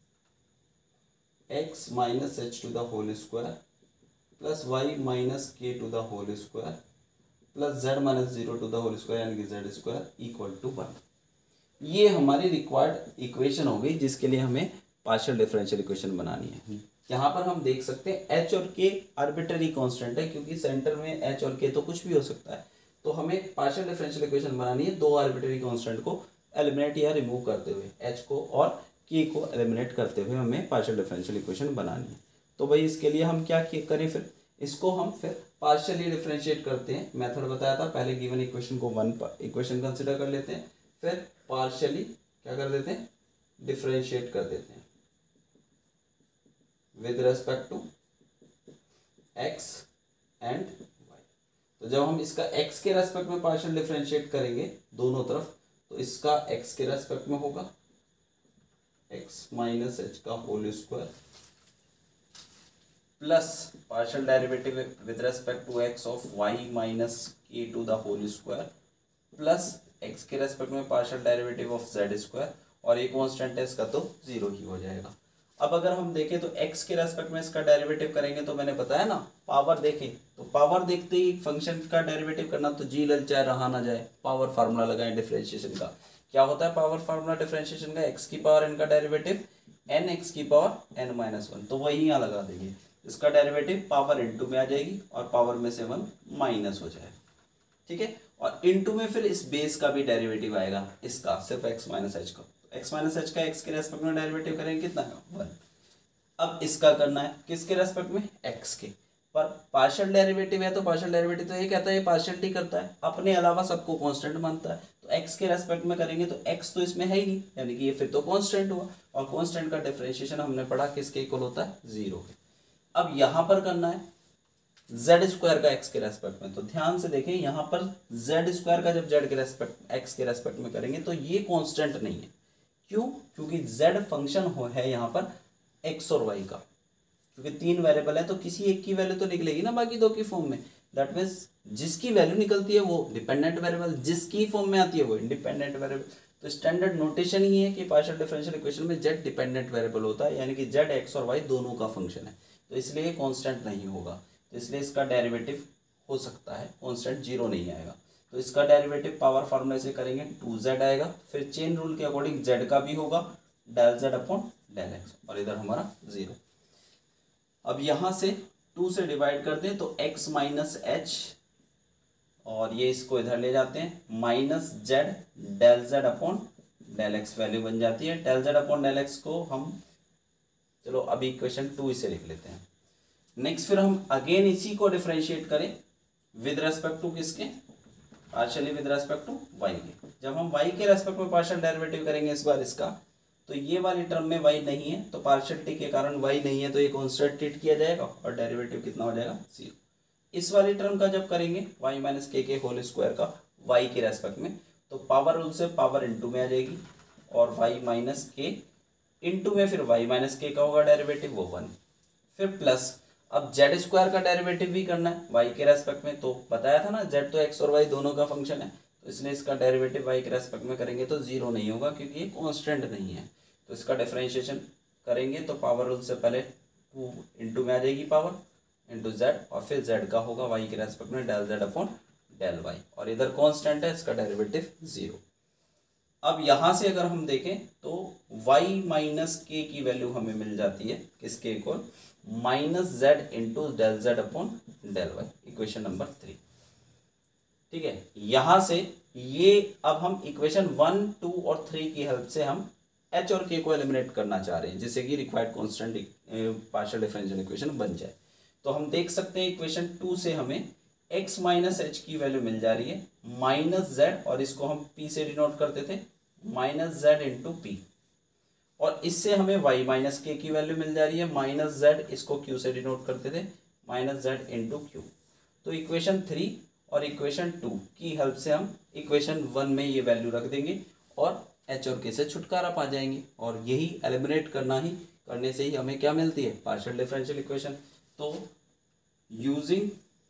x minus h to the whole square plus y minus k to the whole square plus z minus zero to the whole square यानी कि z square equal to one. ये हमारी required equation हो गई जिसके लिए हमें partial differential equation बनानी है। यहाँ पर हम देख सकते हैं एच और के आर्बिट्ररी कांस्टेंट है, क्योंकि सेंटर में एच और के तो कुछ भी हो सकता है। तो हमें पार्शियल डिफरेंशियल इक्वेशन बनानी है दो आर्बिट्ररी कांस्टेंट को एलिमिनेट या रिमूव करते हुए, एच को और के को एलिमिनेट करते हुए हमें पार्शियल डिफरेंशियल इक्वेशन बनानी है। तो भाई इसके लिए हम क्या करें, फिर इसको हम फिर पार्शियली डिफरेंशिएट करते हैं। मेथड बताया था, पहले गिवन इक्वेशन को वन इक्वेशन कंसिडर कर लेते हैं, फिर पार्शियली क्या कर देते हैं, डिफरेंशिएट कर देते हैं with respect to x and y. तो जब हम इसका एक्स के रेस्पेक्ट में पार्शियल डिफरेंशिएट करेंगे दोनों तरफ, तो इसका एक्स के रेस्पेक्ट में होगा एक्स माइनस एच का whole square plus partial derivative with respect to x of y minus k to the whole square plus x के रेस्पेक्ट में partial derivative of z square, और एक कांस्टेंट है इसका तो जीरो ही हो जाएगा। अब अगर हम देखें तो x के रेस्पेक्ट में इसका डेरिवेटिव करेंगे, तो मैंने बताया ना पावर देखें, तो पावर देखते ही फंक्शन का डेरिवेटिव करना, तो जी लल चाहे रहा ना जाए, पावर फार्मूला लगाएं डिफरेंशिएशन का। क्या होता है पावर फार्मूला डिफरेंशिएशन का, x की पावर n का डेरिवेटिव n x की पावर n माइनस वन, तो वही यहाँ लगा देंगे। इसका डेरिवेटिव पावर इंटू में आ जाएगी और पावर में से वन माइनस हो जाएगा, ठीक है। और इंटू में फिर इस बेस का भी डेरिवेटिव आएगा, इसका सिर्फ x माइनस एच का, x माइनस एच का x के रेस्पेक्ट में डेरिवेटिव करेंगे कितना है, वन। अब इसका करना है किसके रेस्पेक्ट में, x के, पर पार्शियल डेरिवेटिव है तो पार्शियल डेरिवेटिव तो ये कहता है ये पार्शियलिटी करता है, अपने अलावा सबको कांस्टेंट मानता है, तो x के रेस्पेक्ट में करेंगे तो x तो इसमें है ही नहीं, यानी कि ये फिर तो कांस्टेंट हुआ, और कांस्टेंट का डिफरेंशिएशन हमने पढ़ा किसके इक्वल होता है, जीरो के। अब यहाँ पर करना है जेड स्क्वायर का एक्स के रेस्पेक्ट में, तो ध्यान से देखें यहाँ पर जेड स्क्वायर का जब जेड के रेस्पेक्ट एक्स के रेस्पेक्ट में करेंगे तो ये कांस्टेंट नहीं है, क्यों, क्योंकि जेड फंक्शन हो है यहाँ पर एक्स और वाई का, क्योंकि तीन वेरिएबल है तो किसी एक की वैल्यू तो निकलेगी ना बाकी दो की फॉर्म में, दैट मीन्स जिसकी वैल्यू निकलती है वो डिपेंडेंट वेरिएबल, जिसकी फॉर्म में आती है वो इंडिपेंडेंट वेरिएबल। तो स्टैंडर्ड नोटेशन ही है कि पार्शियल डिफरेंशियल इक्वेशन में जेड डिपेंडेंट वेरिएबल होता है, यानी कि जेड एक्स और वाई दोनों का फंक्शन है, तो इसलिए कांस्टेंट नहीं होगा, तो इसलिए इसका डेरिवेटिव हो सकता है कांस्टेंट, जीरो नहीं आएगा। तो इसका डेरिवेटिव पावर फार्मूला से करेंगे टू जेड आएगा, फिर चेन रूल के अकॉर्डिंग जेड का भी होगा del z upon del x, और इधर हमारा जीरो। अब यहाँ से टू से डिवाइड कर दें तो x माइनस एच, और ये इसको इधर ले जाते हैं minus z del z upon del x value बन जाती है। Del z upon del x को हम चलो अभी इक्वेशन टू इसे लिख लेते हैं। नेक्स्ट फिर हम अगेन इसी को डिफरेंशिएट करें विद रेस्पेक्ट टू किसके, partially with respect to y के। जब हम वाई के रेस्पेक्ट में पार्शियल डेरिवेटिव करेंगे इस बार इसका, तो ये वाली टर्म में वाई नहीं है, तो पार्शियलिटी के कारण वाई नहीं है, तो ये कांस्टेंट ट्रीट किया जाएगा और डेरिवेटिव कितना हो जाएगा, जीरो। इस वाली टर्म का जब करेंगे वाई माइनस के के होल स्क्वायर का वाई के रेस्पेक्ट में, तो पावर रूल से पावर इंटू में आ जाएगी, और वाई माइनस के इंटू में फिर वाई माइनस के का होगा डेरिवेटिव वो वन, फिर प्लस अब जेड स्क्वायर का डेरिवेटिव भी करना है वाई के रेस्पेक्ट में, तो बताया था ना जेड तो एक्स और वाई दोनों का फंक्शन है, तो इसलिए इसका डेरिवेटिव वाई के रेस्पेक्ट में करेंगे तो जीरो नहीं होगा क्योंकि ये कांस्टेंट नहीं है। तो इसका डिफरेंशिएशन करेंगे तो पावर रूल से पहले टू इंटू में आ जाएगी पावर इंटू जेड, और फिर जेड का होगा वाई के रेस्पेक्ट में del z upon del y, और इधर कांस्टेंट है इसका डेरिवेटिव जीरो। अब यहाँ से अगर हम देखें तो y माइनस के की वैल्यू हमें मिल जाती है किसके equal, minus z into del z upon del y, equation number three. ठीक है, यहाँ से ये अब हम इक्वेशन वन टू और थ्री की हेल्प से हम h और k को एलिमिनेट करना चाह रहे हैं, जिससे कि required constant partial differential equation बन जाए। तो हम देख सकते हैं इक्वेशन टू से हमें x माइनस एच की वैल्यू मिल जा रही है माइनस जेड, और इसको हम p से डिनोट करते थे माइनस जेड इंटू पी, और इससे हमें y माइनस के की वैल्यू मिल जा रही है माइनस जेड, इसको q से डिनोट करते थे माइनस जेड इंटू क्यू। तो इक्वेशन थ्री और इक्वेशन टू की हेल्प से हम इक्वेशन वन में ये वैल्यू रख देंगे और h और k से छुटकारा पा जाएंगे, और यही एलिमिनेट करना ही करने से ही हमें क्या मिलती है, पार्शियल डिफरेंशियल इक्वेशन। तो using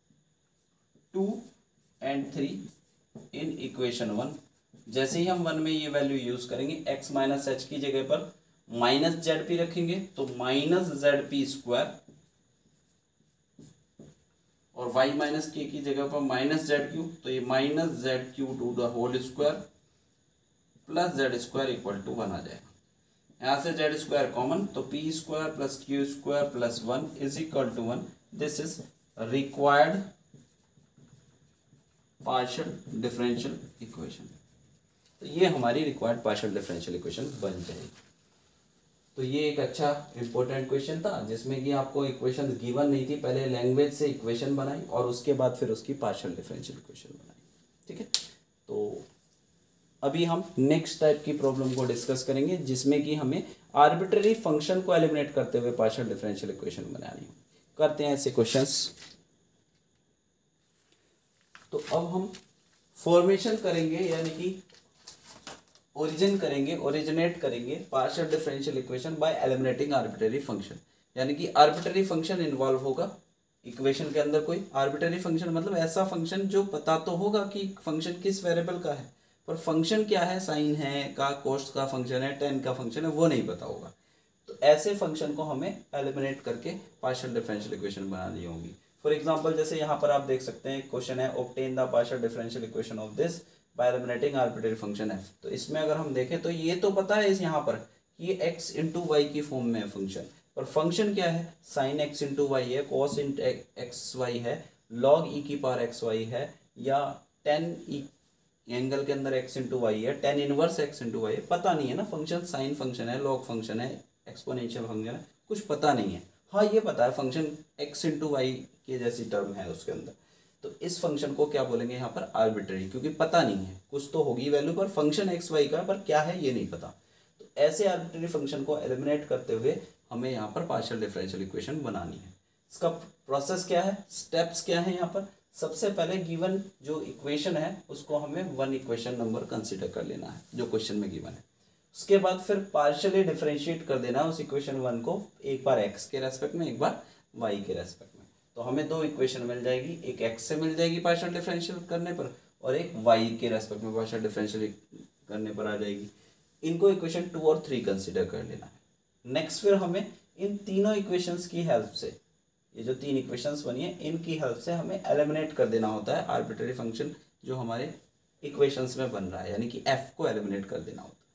two and three in equation one, जैसे ही हम वन में ये वैल्यू यूज करेंगे x माइनस एच की जगह पर माइनस जेड पी रखेंगे तो माइनस जेड पी स्क्वायर, और y माइनस के की जगह पर माइनस जेड क्यू, तो ये minus z q to the whole square plus z square equal to one आ जाएगा। यहाँ से जेड स्क्वायर कॉमन, तो p square plus q square plus one is equal to one. This is required partial differential equation. तो ये हमारी required partial differential equation बन जाएगी। तो ये एक अच्छा इंपॉर्टेंट क्वेश्चन था जिसमें कि आपको इक्वेशन गिवन नहीं थी, पहले लैंग्वेज से इक्वेशन बनाई और उसके बाद फिर उसकी पार्शियल डिफरेंशियल इक्वेशन बनाई। ठीक है, तो अभी हम नेक्स्ट टाइप की प्रॉब्लम को डिस्कस करेंगे जिसमें कि हमें आर्बिट्ररी फंक्शन को एलिमिनेट करते हुए पार्शियल डिफरेंशियल इक्वेशन बनानी है। करते हैं ऐसे क्वेश्चंस। तो अब हम फॉर्मेशन करेंगे यानी कि ओरिजिन करेंगे, ओरिजिनेट करेंगे partial differential equation by eliminating arbitrary function. यानी कि आर्बिट्ररी फंक्शन इन्वॉल्व होगा इक्वेशन के अंदर। कोई आर्बिट्ररी फंक्शन मतलब ऐसा फंक्शन जो पता तो होगा कि फंक्शन किस वेरिएबल का है, पर फंक्शन क्या है, साइन है का, कोस्ट का फंक्शन है, टेन का फंक्शन है, वो नहीं पता होगा। तो ऐसे फंक्शन को हमें एलिमिनेट करके पार्शियल डिफरेंशियल इक्वेशन बनानी होगी। फॉर एग्जांपल जैसे यहाँ पर आप देख सकते हैं क्वेश्चन है obtain the partial differential equation of this by eliminating arbitrary function f. तो इसमें अगर हम देखें तो ये तो पता है इस यहाँ पर कि ये एक्स इंटू वाई की फॉर्म में है फंक्शन, पर फंक्शन क्या है, साइन एक्स इंटू वाई है, कॉस इंटू एक्स वाई है, लॉग ई की पावर एक्स वाई है, या टेन ई एंगल के अंदर एक्स इंटू वाई है, tan inverse x into y है। पता नहीं है ना फंक्शन साइन फंक्शन है, लॉग फंक्शन है, एक्सपोनेंशियल फंक्शन है, कुछ पता नहीं है। हाँ ये पता है फंक्शन एक्स इंटू वाई के जैसी टर्म है उसके अंदर। तो इस फंक्शन को क्या बोलेंगे यहाँ पर, आर्बिट्ररी, क्योंकि पता नहीं है, कुछ तो होगी वैल्यू पर फंक्शन एक्स वाई का, पर क्या है ये नहीं पता। तो ऐसे आर्बिट्ररी फंक्शन को एलिमिनेट करते हुए हमें यहाँ पर पार्शियल डिफरेंशियल इक्वेशन बनानी है। इसका प्रोसेस क्या है, स्टेप्स क्या है यहाँ पर। सबसे पहले गिवन जो इक्वेशन है उसको हमें वन इक्वेशन नंबर कंसिडर कर लेना है जो क्वेश्चन में गिवन है। उसके बाद फिर पार्शियली डिफरेंशिएट कर देना है उस इक्वेशन वन को, एक बार एक्स के रेस्पेक्ट में, एक बार वाई के रेस्पेक्ट में। तो हमें दो इक्वेशन मिल जाएगी, एक एक्स से मिल जाएगी पार्शियल डिफरेंशियल करने पर, और एक वाई के रेस्पेक्ट में पार्शियल डिफरेंशियल करने पर आ जाएगी। इनको इक्वेशन टू और थ्री कंसिडर कर लेना है। नेक्स्ट फिर हमें इन तीनों इक्वेशंस की हेल्प से, ये जो तीन इक्वेशंस बनी है इनकी हेल्प से हमें एलिमिनेट कर देना होता है आर्बिट्ररी फंक्शन जो हमारे इक्वेशंस में बन रहा है, यानी कि एफ को एलिमिनेट कर देना होता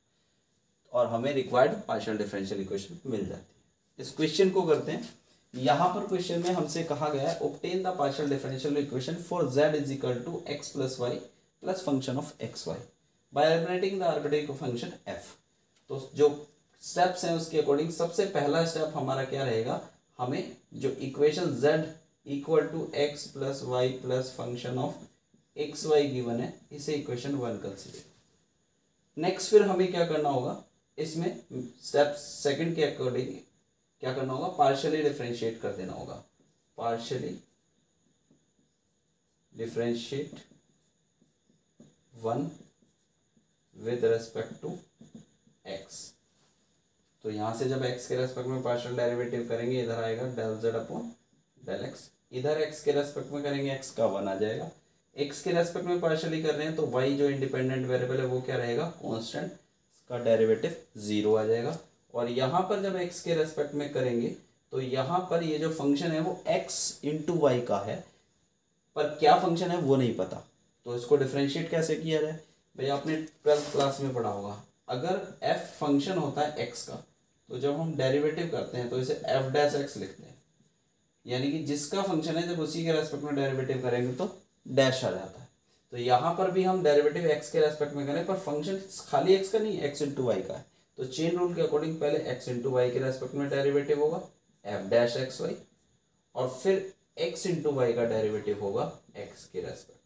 है और हमें रिक्वायर्ड पार्शियल डिफरेंशियल इक्वेशन मिल जाती है। इस क्वेश्चन को करते हैं। यहाँ पर क्वेश्चन में हमसे कहा गया है obtain the partial differential equation for z is equal to x plus y plus function of x y by eliminating the arbitrary function f। तो जो स्टेप्स हैं उसके अकॉर्डिंग सबसे पहला स्टेप हमारा क्या रहेगा, हमें जो equation z equal to x plus y plus function of x y given है इसे इक्वेशन वन कंसिडर। नेक्स्ट फिर हमें क्या करना होगा, इसमें स्टेप सेकंड के अकॉर्डिंग क्या करना होगा, पार्शियली डिफरेंशिएट कर देना होगा, partially differentiate one with respect to x. तो यहां से जब x के रेस्पेक्ट में पार्शियल डेरिवेटिव करेंगे इधर आएगा del z upon del x, इधर x के रेस्पेक्ट में करेंगे x का वन आ जाएगा। x के रेस्पेक्ट में पार्शियली कर रहे हैं तो y जो इंडिपेंडेंट वेरिएबल है वो क्या रहेगा, कांस्टेंट, का डेरिवेटिव जीरो आ जाएगा। और यहाँ पर जब x के रेस्पेक्ट में करेंगे तो यहाँ पर ये जो फंक्शन है वो x इंटू वाई का है, पर क्या फंक्शन है वो नहीं पता। तो इसको डिफरेंशिएट कैसे किया जाए, भाई आपने ट्वेल्थ क्लास में पढ़ा होगा, अगर f फंक्शन होता है x का तो जब हम डेरिवेटिव करते हैं तो इसे f डैश x लिखते हैं, यानी कि जिसका फंक्शन है जब उसी के रेस्पेक्ट में डेरिवेटिव करेंगे तो डैश आ जाता है। तो यहाँ पर भी हम डेरिवेटिव x के रेस्पेक्ट में करें पर फंक्शन खाली x का नहीं है, x इंटू वाई का है। तो चेन रूल के अकॉर्डिंग पहले x इंटू वाई के रेस्पेक्ट में डेरिवेटिव होगा f डैश एक्स वाई, और फिर x इंटू वाई का डेरिवेटिव होगा x के रेस्पेक्ट।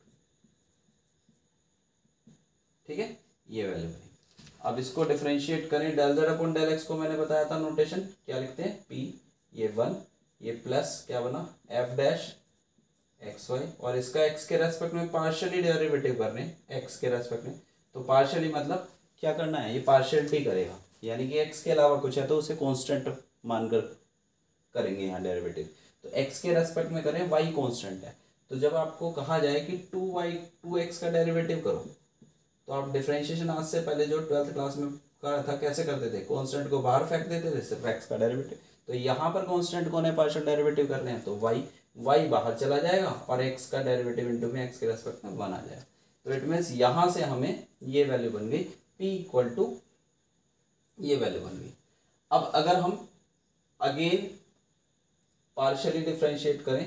ठीक है, ये वैल्यू है। अब इसको डिफरेंशिएट करें, del z upon del x को मैंने बताया था नोटेशन क्या लिखते हैं, p ये वन, ये प्लस क्या बना f डैश एक्स वाई, और इसका x के रेस्पेक्ट में पार्शियली डेरिवेटिव कर रहे हैं x के रेस्पेक्ट में। तो पार्शियली मतलब क्या करना है, ये पार्शियलिटी करेगा, यानी कि x के अलावा कुछ है तो उसे कांस्टेंट मानकर करेंगे यहाँ डेरिवेटिव। तो x के रेस्पेक्ट में करें, y कांस्टेंट है, तो जब आपको कहा जाए कि टू वाई टू एक्स का डेरिवेटिव करो तो आप डिफरेंशिएशन आज से पहले जो ट्वेल्थ क्लास में करा था कैसे करते थे, कांस्टेंट को बाहर फेंक देते थे, सिर्फ x का डेरिवेटिव। तो यहाँ पर कांस्टेंट को ने पार्शियल डेरिवेटिव करने हैं तो y y बाहर चला जाएगा और x का डेरिवेटिव इंटू में x के रेस्पेक्ट में वन आ जाएगा। तो इट मीन्स यहाँ से हमें ये वैल्यू बन गई p इक्वल टू ये वैल्यू बन गई। अब अगर हम अगेन पार्शियली डिफरेंशिएट करें,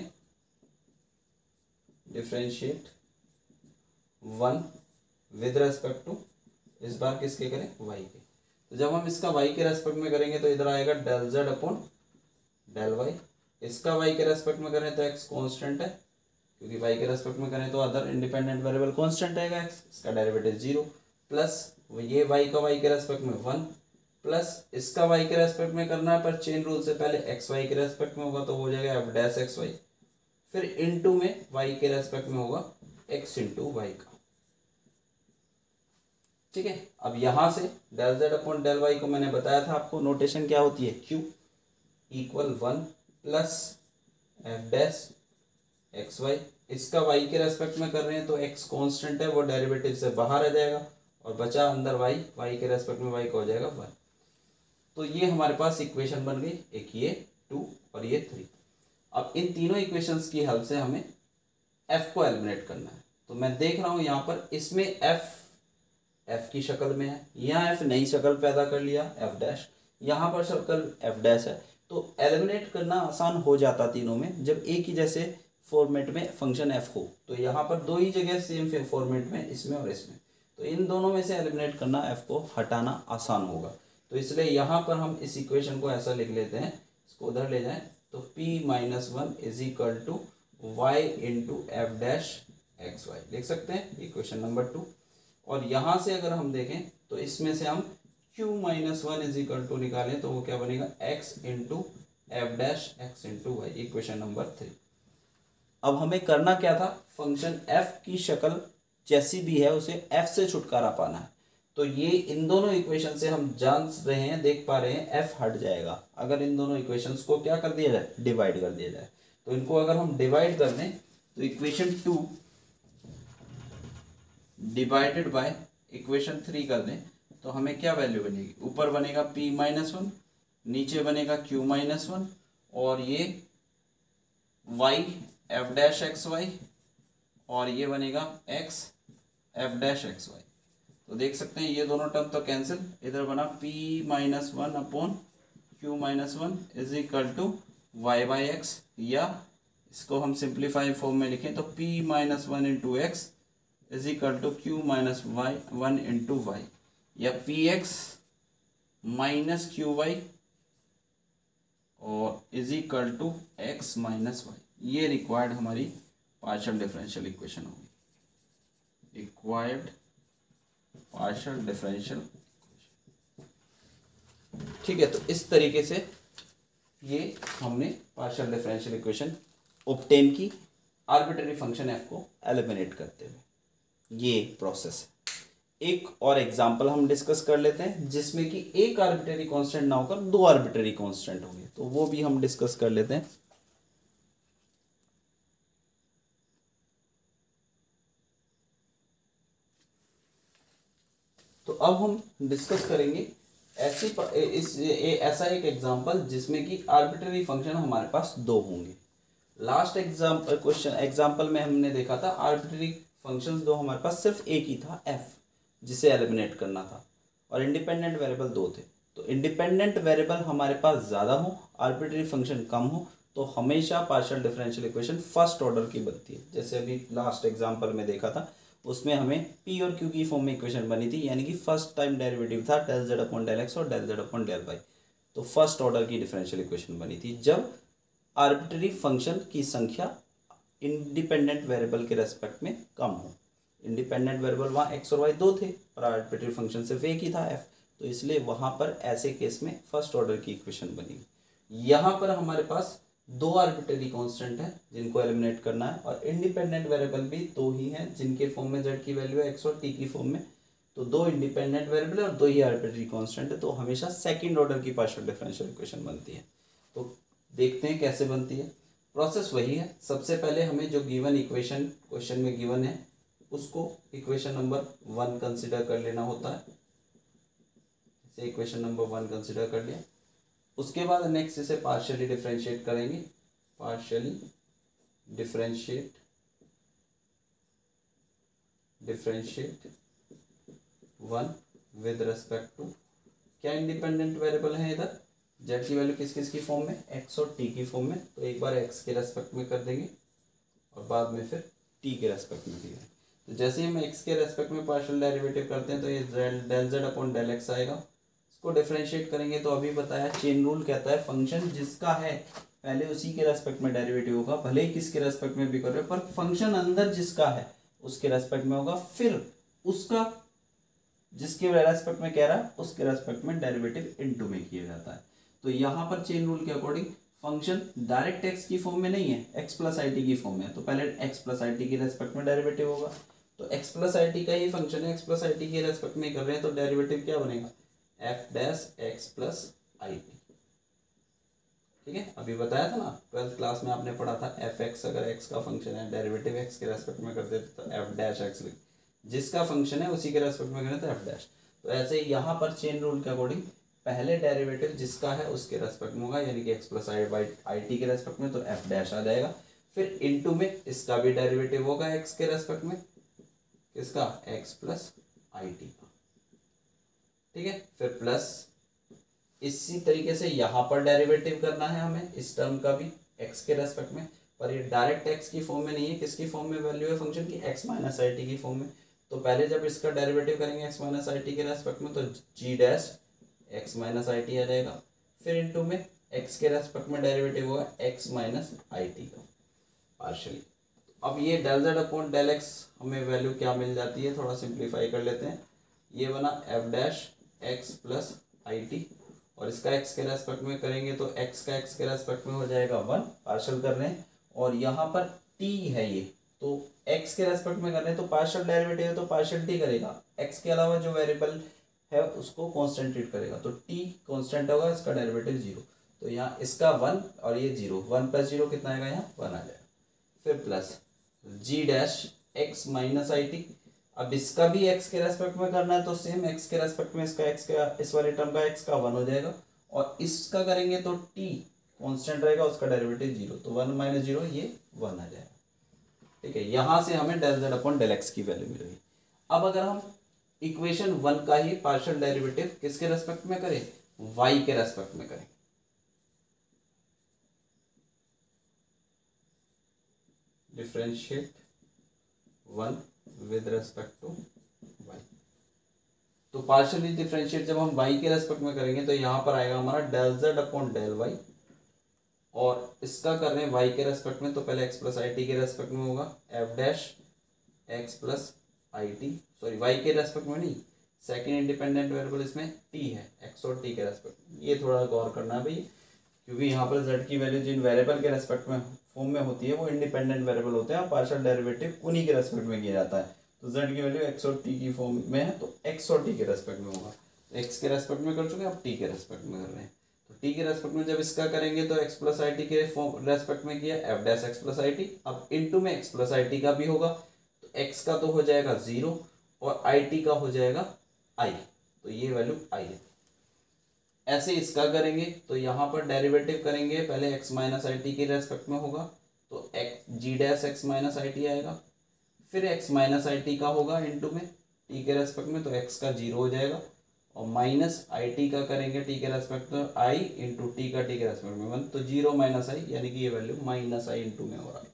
differentiate one with respect to इस बार किसके करें, वाई के। तो जब हम इसका वाई के रेस्पेक्ट में करेंगे तो इधर आएगा del z upon del y. इसका वाई के रेस्पेक्ट में करें तो एक्स कांस्टेंट है, क्योंकि वाई के रेस्पेक्ट में करें तो अदर इंडिपेंडेंट वेरिएबल कांस्टेंट रहेगा एक्स, इसका डेरिवेटिव जीरो, प्लस ये वाई का वाई के रेस्पेक्ट में वन, प्लस इसका वाई के रेस्पेक्ट में करना है पर चेन रूल से पहले एक्स वाई के रेस्पेक्ट में होगा तो हो जाएगा एफ डैश एक्स वाई, फिर इनटू में वाई के रेस्पेक्ट में होगा एक्स इंटू वाई का। ठीक है, अब यहां से del z upon del y को मैंने बताया था आपको नोटेशन क्या होती है, q equal one plus f dash x y. इसका वाई के रेस्पेक्ट में कर रहे हैं तो एक्स कांस्टेंट है, वो डेरिवेटिव से बाहर आ जाएगा और बचा अंदर वाई, वाई के रेस्पेक्ट में वाई का हो जाएगा वन। तो ये हमारे पास इक्वेशन बन गई, एक ये टू और ये थ्री। अब इन तीनों इक्वेशंस की हेल्प से हमें एफ को एलिमिनेट करना है। तो मैं देख रहा हूं यहाँ पर इसमें एफ एफ की शक्ल में है, यहाँ एफ नई शक्ल पैदा कर लिया एफ डैश, यहाँ पर शक्ल एफ डैश है। तो एलिमिनेट करना आसान हो जाता तीनों में जब एक ही जैसे फॉर्मेट में फंक्शन एफ हो। तो यहाँ पर दो ही जगह सेम फॉर्मेट में, इसमें और इसमें, तो इन दोनों में से एलिमिनेट करना एफ को हटाना आसान होगा। तो इसलिए यहाँ पर हम इस इक्वेशन को ऐसा लिख लेते हैं, इसको उधर ले जाएं तो p minus one is equal to y into f dash x y लिख सकते हैं, इक्वेशन नंबर टू। और यहाँ से अगर हम देखें तो इसमें से हम q minus one is equal to निकालें तो वो क्या बनेगा, x into f dash x into y, equation number three. अब हमें करना क्या था, फंक्शन f की शक्ल जैसी भी है उसे f से छुटकारा पाना है। तो ये इन दोनों इक्वेशन से हम जान रहे हैं, देख पा रहे हैं f हट जाएगा अगर इन दोनों इक्वेशंस को क्या कर दिया जाए, डिवाइड कर दिया जाए। तो इनको अगर हम डिवाइड कर दें तो equation two divided by equation three कर दें तो हमें क्या वैल्यू बनेगी, ऊपर बनेगा p माइनस वन, नीचे बनेगा q माइनस वन, और ये y f dash x y, और ये बनेगा x f dash x y. तो देख सकते हैं ये दोनों टर्म तो कैंसिल, इधर बना p minus one upon q minus one is equal to y by x, या इसको हम सिंप्लीफाई फॉर्म में लिखें तो p minus one into x is equal to q minus y one into y, या p x minus q y और is equal to x minus y. ये required हमारी पार्शियल डिफरेंशियल इक्वेशन होगी, required partial differential equation. ठीक है, तो इस तरीके से ये हमने पार्शियल डिफरेंशियल इक्वेशन ऑब्टेन की आर्बिट्ररी फंक्शन एफ को एलिमिनेट करते हुए। ये प्रोसेस है। एक और एग्जांपल हम डिस्कस कर लेते हैं जिसमें कि एक आर्बिट्ररी कांस्टेंट ना होकर दो आर्बिट्ररी कांस्टेंट होंगे, तो वो भी हम डिस्कस कर लेते हैं। तो अब हम डिस्कस करेंगे ऐसी इस ए, ऐसा एक एग्जांपल जिसमें कि आर्बिट्ररी फंक्शन हमारे पास दो होंगे। लास्ट एग्जांपल क्वेश्चन एग्जांपल में हमने देखा था आर्बिट्ररी फंक्शंस दो, हमारे पास सिर्फ एक ही था f जिसे एलिमिनेट करना था, और इंडिपेंडेंट वेरिएबल दो थे। तो इंडिपेंडेंट वेरिएबल हमारे पास ज़्यादा हो, आर्बिट्ररी फंक्शन कम हो, तो हमेशा partial differential equation first order की बनती है। जैसे अभी लास्ट एग्जांपल में देखा था उसमें हमें p और q की फॉर्म में इक्वेशन बनी थी, यानी कि फर्स्ट टाइम डेरिवेटिव था del z upon del x और del z upon del y. तो फर्स्ट ऑर्डर की डिफरेंशियल इक्वेशन बनी थी जब आर्बिट्ररी फंक्शन की संख्या इंडिपेंडेंट वेरिएबल के रेस्पेक्ट में कम हो। इंडिपेंडेंट वेरिएबल वहाँ एक्स और वाई दो थे और आर्बिट्ररी फंक्शन सिर्फ एक ही था एफ, तो इसलिए वहाँ पर ऐसे केस में फर्स्ट ऑर्डर की इक्वेशन बनी। यहाँ पर हमारे पास दो आर्बिट्ररी कांस्टेंट है जिनको एलिमिनेट करना है, और इंडिपेंडेंट वेरिएबल भी दो ही हैं जिनके फॉर्म में जेड की वैल्यू है एक्स और टी की फॉर्म में। तो दो इंडिपेंडेंट वेरिएबल और दो ही आर्बिट्ररी कांस्टेंट है, तो हमेशा सेकेंड ऑर्डर की पार्शियल डिफरेंशियल इक्वेशन बनती है। तो देखते हैं कैसे बनती है। प्रोसेस वही है, सबसे पहले हमें जो गिवन इक्वेशन क्वेश्चन में गिवन है उसको इक्वेशन नंबर वन कंसिडर कर लेना होता है। इसे इक्वेशन नंबर वन कंसिडर कर लिया, उसके बाद नेक्स्ट इसे पार्शियली डिफरेंशिएट करेंगे, partially differentiate differentiate one with respect to क्या इंडिपेंडेंट वेरिएबल है इधर, जेड की वैल्यू किस किस की फॉर्म में, एक्स और टी की फॉर्म में। तो एक बार एक्स के रेस्पेक्ट में कर देंगे और बाद में फिर टी के रेस्पेक्ट में भी है। तो जैसे ही हम एक्स के रेस्पेक्ट में पार्शियल डेरिवेटिव करते हैं तो ये del z upon del x आएगा। इसको डिफरेंशिएट करेंगे तो अभी बताया चेन रूल कहता है फंक्शन जिसका है पहले उसी के रेस्पेक्ट में डेरिवेटिव होगा, भले ही किसके रेस्पेक्ट में भी कर रहे हो, पर फंक्शन अंदर जिसका है उसके रेस्पेक्ट में होगा, फिर उसका जिसके रेस्पेक्ट में कह रहा है उसके रेस्पेक्ट में डेरिवेटिव इनटू में किया जाता है। तो यहाँ पर चेन रूल के अकॉर्डिंग फंक्शन डायरेक्ट एक्स की फॉर्म में नहीं है, एक्स प्लस आई टी की फॉर्म में है, तो पहले एक्स प्लस आई टी के रेस्पेक्ट में डेरिवेटिव होगा। तो एक्स प्लस आई टी का ही फंक्शन है, एक्स प्लस आई टी के रेस्पेक्ट में कर रहे हैं, तो डेरिवेटिव क्या बनेगा, f dash x plus i t. ठीक है, अभी बताया था ना ट्वेल्थ क्लास में आपने पढ़ा था, एफ एक्स अगर एक्स का फंक्शन है, डेरिवेटिव एक्स के रेस्पेक्ट में करते थे तो एफ डैश एक्स, जिसका फंक्शन है उसी के रेस्पेक्ट में करें तो एफ डैश। तो ऐसे ही यहाँ पर चेन रूल के अकॉर्डिंग पहले डेरिवेटिव जिसका है उसके रेस्पेक्ट में होगा, यानी कि x plus i by i t के रेस्पेक्ट में, तो एफ डैश आ जाएगा। फिर इनटू में इसका भी डेरिवेटिव होगा एक्स के रेस्पेक्ट में, किसका, एक्स प्लस आई टी का। ठीक है, फिर प्लस इसी तरीके से यहाँ पर डेरिवेटिव करना है हमें इस टर्म का भी एक्स के रेस्पेक्ट में, पर ये डायरेक्ट एक्स की फॉर्म में नहीं है, किसकी फॉर्म में वैल्यू है फंक्शन की, एक्स माइनस आई टी की फॉर्म में। तो पहले जब इसका डेरिवेटिव करेंगे एक्स माइनस आई टी के रेस्पेक्ट में तो g dash x minus i t आ जाएगा। फिर इनटू में एक्स के रेस्पेक्ट में डेरिवेटिव होगा एक्स माइनस आई टी का पार्शियली। अब ये del z upon del x हमें वैल्यू क्या मिल जाती है, थोड़ा सिंप्लीफाई कर लेते हैं। ये बना f dash x plus i t, और इसका एक्स के रेस्पेक्ट में करेंगे तो एक्स का एक्स के रेस्पेक्ट में हो जाएगा वन, पार्शियल कर रहे हैं, और यहाँ पर टी है ये, तो एक्स के रेस्पेक्ट में कर रहे हैं तो पार्शियल डेरिवेटिव है तो पार्शियल टी करेगा, एक्स के अलावा जो वेरिएबल है उसको कांस्टेंट ट्रीट करेगा, तो टी कांस्टेंट होगा, इसका डेरिवेटिव जीरो, तो यहाँ इसका वन और ये जीरो, वन प्लस जीरो कितना आएगा, यहाँ वन आ जाएगा। फिर plus g dash x minus i t, अब इसका भी एक्स के रेस्पेक्ट में करना है तो सेम एक्स के रेस्पेक्ट में इसका एक्स का इस वाले टर्म का एक्स का वन हो जाएगा, और इसका करेंगे तो टी कांस्टेंट रहेगा, उसका डेरिवेटिव जीरो, तो वन माइनस जीरो ये वन आ जाएगा। ठीक है, यहाँ से हमें del z upon del x की वैल्यू मिलेगी। अब अगर हम इक्वेशन वन का ही पार्शियल डेरिवेटिव किसके रेस्पेक्ट में करें, वाई के रेस्पेक्ट में करें, differentiate one with respect to y, तो पार्शियली डिफरेंशिएट जब हम वाई के रेस्पेक्ट में करेंगे तो यहाँ पर आएगा हमारा del z upon del y, और इसका कर रहे हैं वाई के रेस्पेक्ट में तो पहले एक्स प्लस आई टी के रेस्पेक्ट में होगा f dash x plus i t, sorry y के रेस्पेक्ट में नहीं, सेकंड इंडिपेंडेंट वेरिएबल इसमें टी है, एक्स और टी के रेस्पेक्ट में, ये थोड़ा गौर करना है भाई, क्योंकि यहाँ पर जेड की वैल्यू जिन वेरिएबल के रेस्पेक्ट में फॉर्म में होती है वो इंडिपेंडेंट वेरिएबल होते हैं, और पार्शियल डेरिवेटिव उन्हीं के रेस्पेक्ट में किया जाता है। तो जेड की वैल्यू एक्स और टी की फॉर्म में है तो एक्स और टी के रेस्पेक्ट में होगा, एक्स के रेस्पेक्ट में कर चुके हैं, अब टी के रेस्पेक्ट में कर रहे हैं, तो टी के रेस्पेक्ट में जब इसका करेंगे तो एक्स प्लस आई टी के रेस्पेक्ट में किया f dash x plus i t, अब इनटू में एक्स प्लस आई टी का भी होगा, तो एक्स का तो हो जाएगा जीरो और आई टी का हो जाएगा आई, तो ये वैल्यू आई है। ऐसे इसका करेंगे तो यहाँ पर डेरिवेटिव करेंगे, पहले एक्स माइनस आई टी के रेस्पेक्ट में होगा तो x g dash x minus i t आएगा, फिर एक्स माइनस आई टी का होगा इनटू में टी के रेस्पेक्ट में, तो एक्स का जीरो हो जाएगा, और माइनस आई टी का करेंगे टी के रेस्पेक्ट में आई इंटू टी का टी के रेस्पेक्ट में वन, तो जीरो माइनस आई, यानी कि ये वैल्यू माइनस आई इंटू में हो रहा है।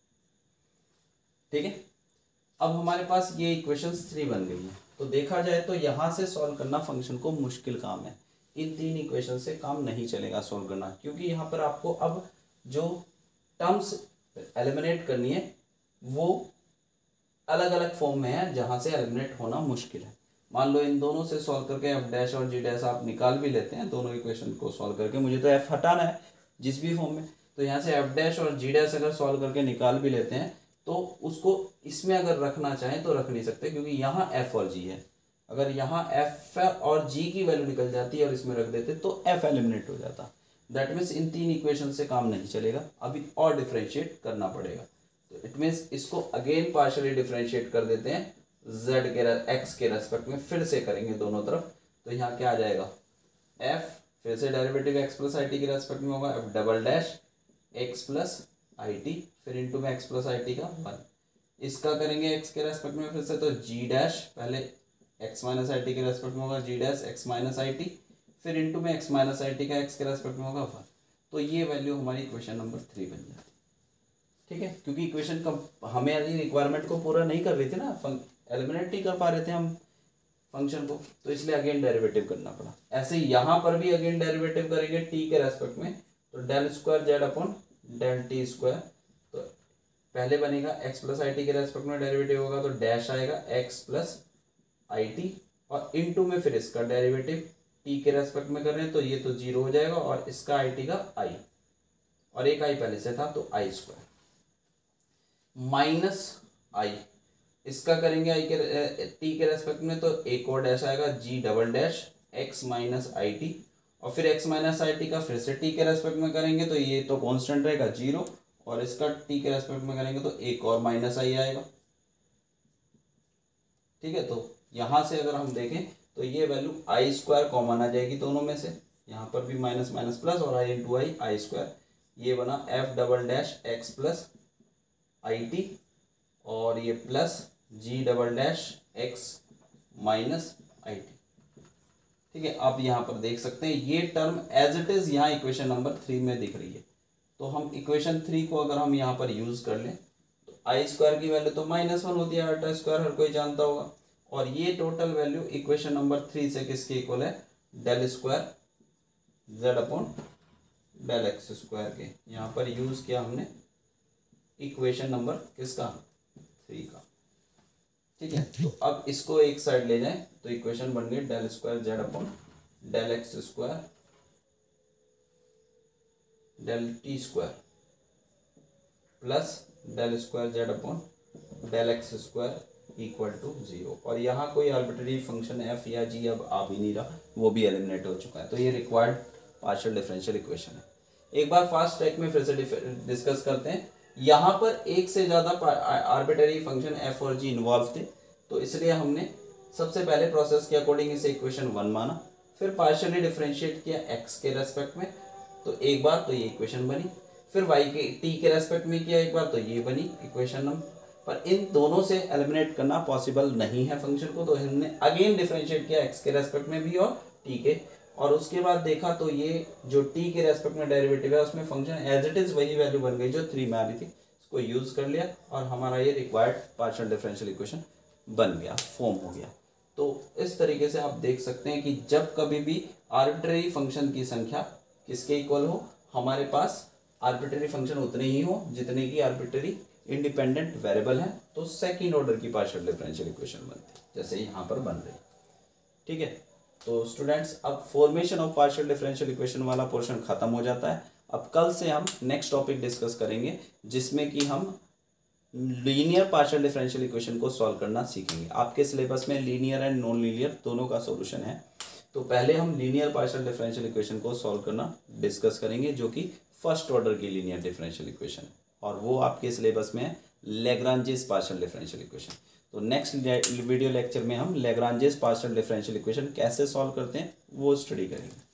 ठीक है, अब हमारे पास ये इक्वेशंस थ्री बन गई है, तो देखा जाए तो यहाँ से सॉल्व करना फंक्शन को मुश्किल काम है, इन तीन इक्वेशन से काम नहीं चलेगा सॉल्व करना, क्योंकि यहाँ पर आपको अब जो टर्म्स एलिमिनेट करनी है वो अलग अलग फॉर्म में है जहाँ से एलिमिनेट होना मुश्किल है। मान लो इन दोनों से सॉल्व करके एफ डैश और जी डैश आप निकाल भी लेते हैं, दोनों इक्वेशन को सॉल्व करके, मुझे तो एफ हटाना है जिस भी फॉर्म में, तो यहाँ से एफ डैश और जी डैश अगर सॉल्व करके निकाल भी लेते हैं तो उसको इसमें अगर रखना चाहें तो रख नहीं सकते, क्योंकि यहाँ एफ और जी है, अगर यहाँ एफ और जी की वैल्यू निकल जाती है और इसमें रख देते तो एफ एलिमिनेट हो जाता। दैट मीन्स इन तीन इक्वेशन से काम नहीं चलेगा, अभी और डिफरेंशिएट करना पड़ेगा, तो इट मीन्स इसको अगेन पार्शियली डिफरेंशिएट कर देते हैं z के एक्स के रेस्पेक्ट में, फिर से करेंगे दोनों तरफ, तो यहाँ क्या आ जाएगा f, फिर से derivative x plus i t के रेस्पेक्ट में होगा f double dash x plus i t, फिर इंटू में x प्लस आई टी का वन, इसका करेंगे x के रेस्पेक्ट में फिर से तो g डैश, पहले x माइनस आई टी के रेस्पेक्ट में होगा g dash x minus i t, फिर इंटू में x माइनस आई टी का x के रेस्पेक्ट में होगा वन, तो ये वैल्यू हमारी इक्वेशन नंबर थ्री बन जाती है। ठीक ठीक है, क्योंकि इक्वेशन का हमें अभी रिक्वायरमेंट को पूरा नहीं कर रही थी ना, एलिमिनेट नहीं कर पा रहे थे हम फंक्शन को, तो इसलिए अगेन डेरिवेटिव करना पड़ा। ऐसे यहाँ पर भी अगेन डेरिवेटिव करेंगे टी के रेस्पेक्ट में, तो del square z upon del t square, तो पहले बनेगा एक्स प्लस आई टी के रेस्पेक्ट में डेरिवेटिव होगा तो डैश आएगा एक्स प्लस आई टी, और इनटू में फिर इसका डेरिवेटिव टी के रेस्पेक्ट में कर रहे हैं तो ये तो जीरो हो जाएगा, और इसका आई टी का आई, और एक आई पहले से था तो आई स्क्वायर माइनस आई, इसका करेंगे आई के टी के रेस्पेक्ट में तो एक और डैश आएगा g double dash x minus i t, और फिर एक्स माइनस आई टी का फिर से टी के रेस्पेक्ट में करेंगे तो ये तो कांस्टेंट रहेगा जीरो, और इसका टी के रेस्पेक्ट में करेंगे तो एक और माइनस आई आएगा। ठीक है, तो यहाँ से अगर हम देखें तो ये वैल्यू आई स्क्वायर कॉमन आ जाएगी दोनों में से, यहाँ पर भी माइनस माइनस प्लस और आई इंटू आई आई स्क्वायर, ये बना f double dash x plus i t, और ये plus g double dash x minus i t. ठीक है, आप यहाँ पर देख सकते हैं ये टर्म एज इट इज यहाँ इक्वेशन नंबर थ्री में दिख रही है, तो हम इक्वेशन थ्री को अगर हम यहाँ पर यूज कर लें तो आई स्क्वायर की वैल्यू तो माइनस वन होती है, अल्टा स्क्वायर हर कोई जानता होगा, और ये total value equation number three से किसके इक्वल है, del square z upon del x square के, यहाँ पर यूज किया हमने इक्वेशन नंबर किसका, थ्री का। ठीक है, तो अब इसको एक साइड ले जाएं तो इक्वेशन बन गई del square z upon del x square del t square plus del square z upon del x square equal to zero, और यहाँ कोई आर्बिट्रेरी फंक्शन एफ या जी अब आ भी नहीं रहा, वो भी एलिमिनेट हो चुका है, तो ये रिक्वायर्ड पार्शियल डिफरेंशियल इक्वेशन है। एक बार फास्ट ट्रैक में फिर से डिस्कस करते हैं। यहाँ पर एक से ज़्यादा आर्बिट्रेरी फंक्शन एफ और जी इन्वॉल्व थे, तो इसलिए हमने सबसे पहले प्रोसेस के अकॉर्डिंग इसे इक्वेशन वन माना, फिर पार्शियली डिफरेंशिएट किया एक्स के रेस्पेक्ट में तो एक बार तो ये इक्वेशन बनी, फिर वाई के टी के रेस्पेक्ट में किया एक बार तो ये बनी इक्वेशन नंबर, पर इन दोनों से एलिमिनेट करना पॉसिबल नहीं है फंक्शन को, तो हमने अगेन डिफरेंशिएट किया एक्स के रेस्पेक्ट में भी और टी के, और उसके बाद देखा तो ये जो टी के रेस्पेक्ट में डेरिवेटिव है उसमें फंक्शन एज इट इज वही वैल्यू बन गई जो थ्री में आ रही थी, इसको यूज कर लिया और हमारा ये रिक्वायर्ड पार्शियल डिफरेंशियल इक्वेशन बन गया, फॉर्म हो गया। तो इस तरीके से आप देख सकते हैं कि जब कभी भी आर्बिट्रेरी फंक्शन की संख्या किसके इक्वल हो, हमारे पास आर्बिट्रेरी फंक्शन उतने ही हो जितने की आर्बिट्रेरी इंडिपेंडेंट वेरिएबल है, तो सेकंड ऑर्डर की पार्शियल डिफरेंशियल इक्वेशन बनती है, जैसे यहाँ पर बन रही। ठीक है, तो स्टूडेंट्स अब formation of partial differential equation वाला पोर्शन खत्म हो जाता है। अब कल से हम नेक्स्ट टॉपिक डिस्कस करेंगे जिसमें कि हम लीनियर पार्शियल डिफरेंशियल इक्वेशन को सॉल्व करना सीखेंगे। आपके सिलेबस में लीनियर एंड नॉन लीनियर दोनों का सॉल्यूशन है, तो पहले हम लीनियर पार्शियल डिफरेंशियल इक्वेशन को सॉल्व करना डिस्कस करेंगे जो कि फर्स्ट ऑर्डर की लीनियर डिफरेंशियल इक्वेशन है, और वो आपके सिलेबस में है लैग्रांजेस पार्शियल डिफरेंशियल इक्वेशन। तो नेक्स्ट वीडियो लेक्चर में हम लैग्रांजेस पार्शियल डिफरेंशियल इक्वेशन कैसे सॉल्व करते हैं वो स्टडी करेंगे।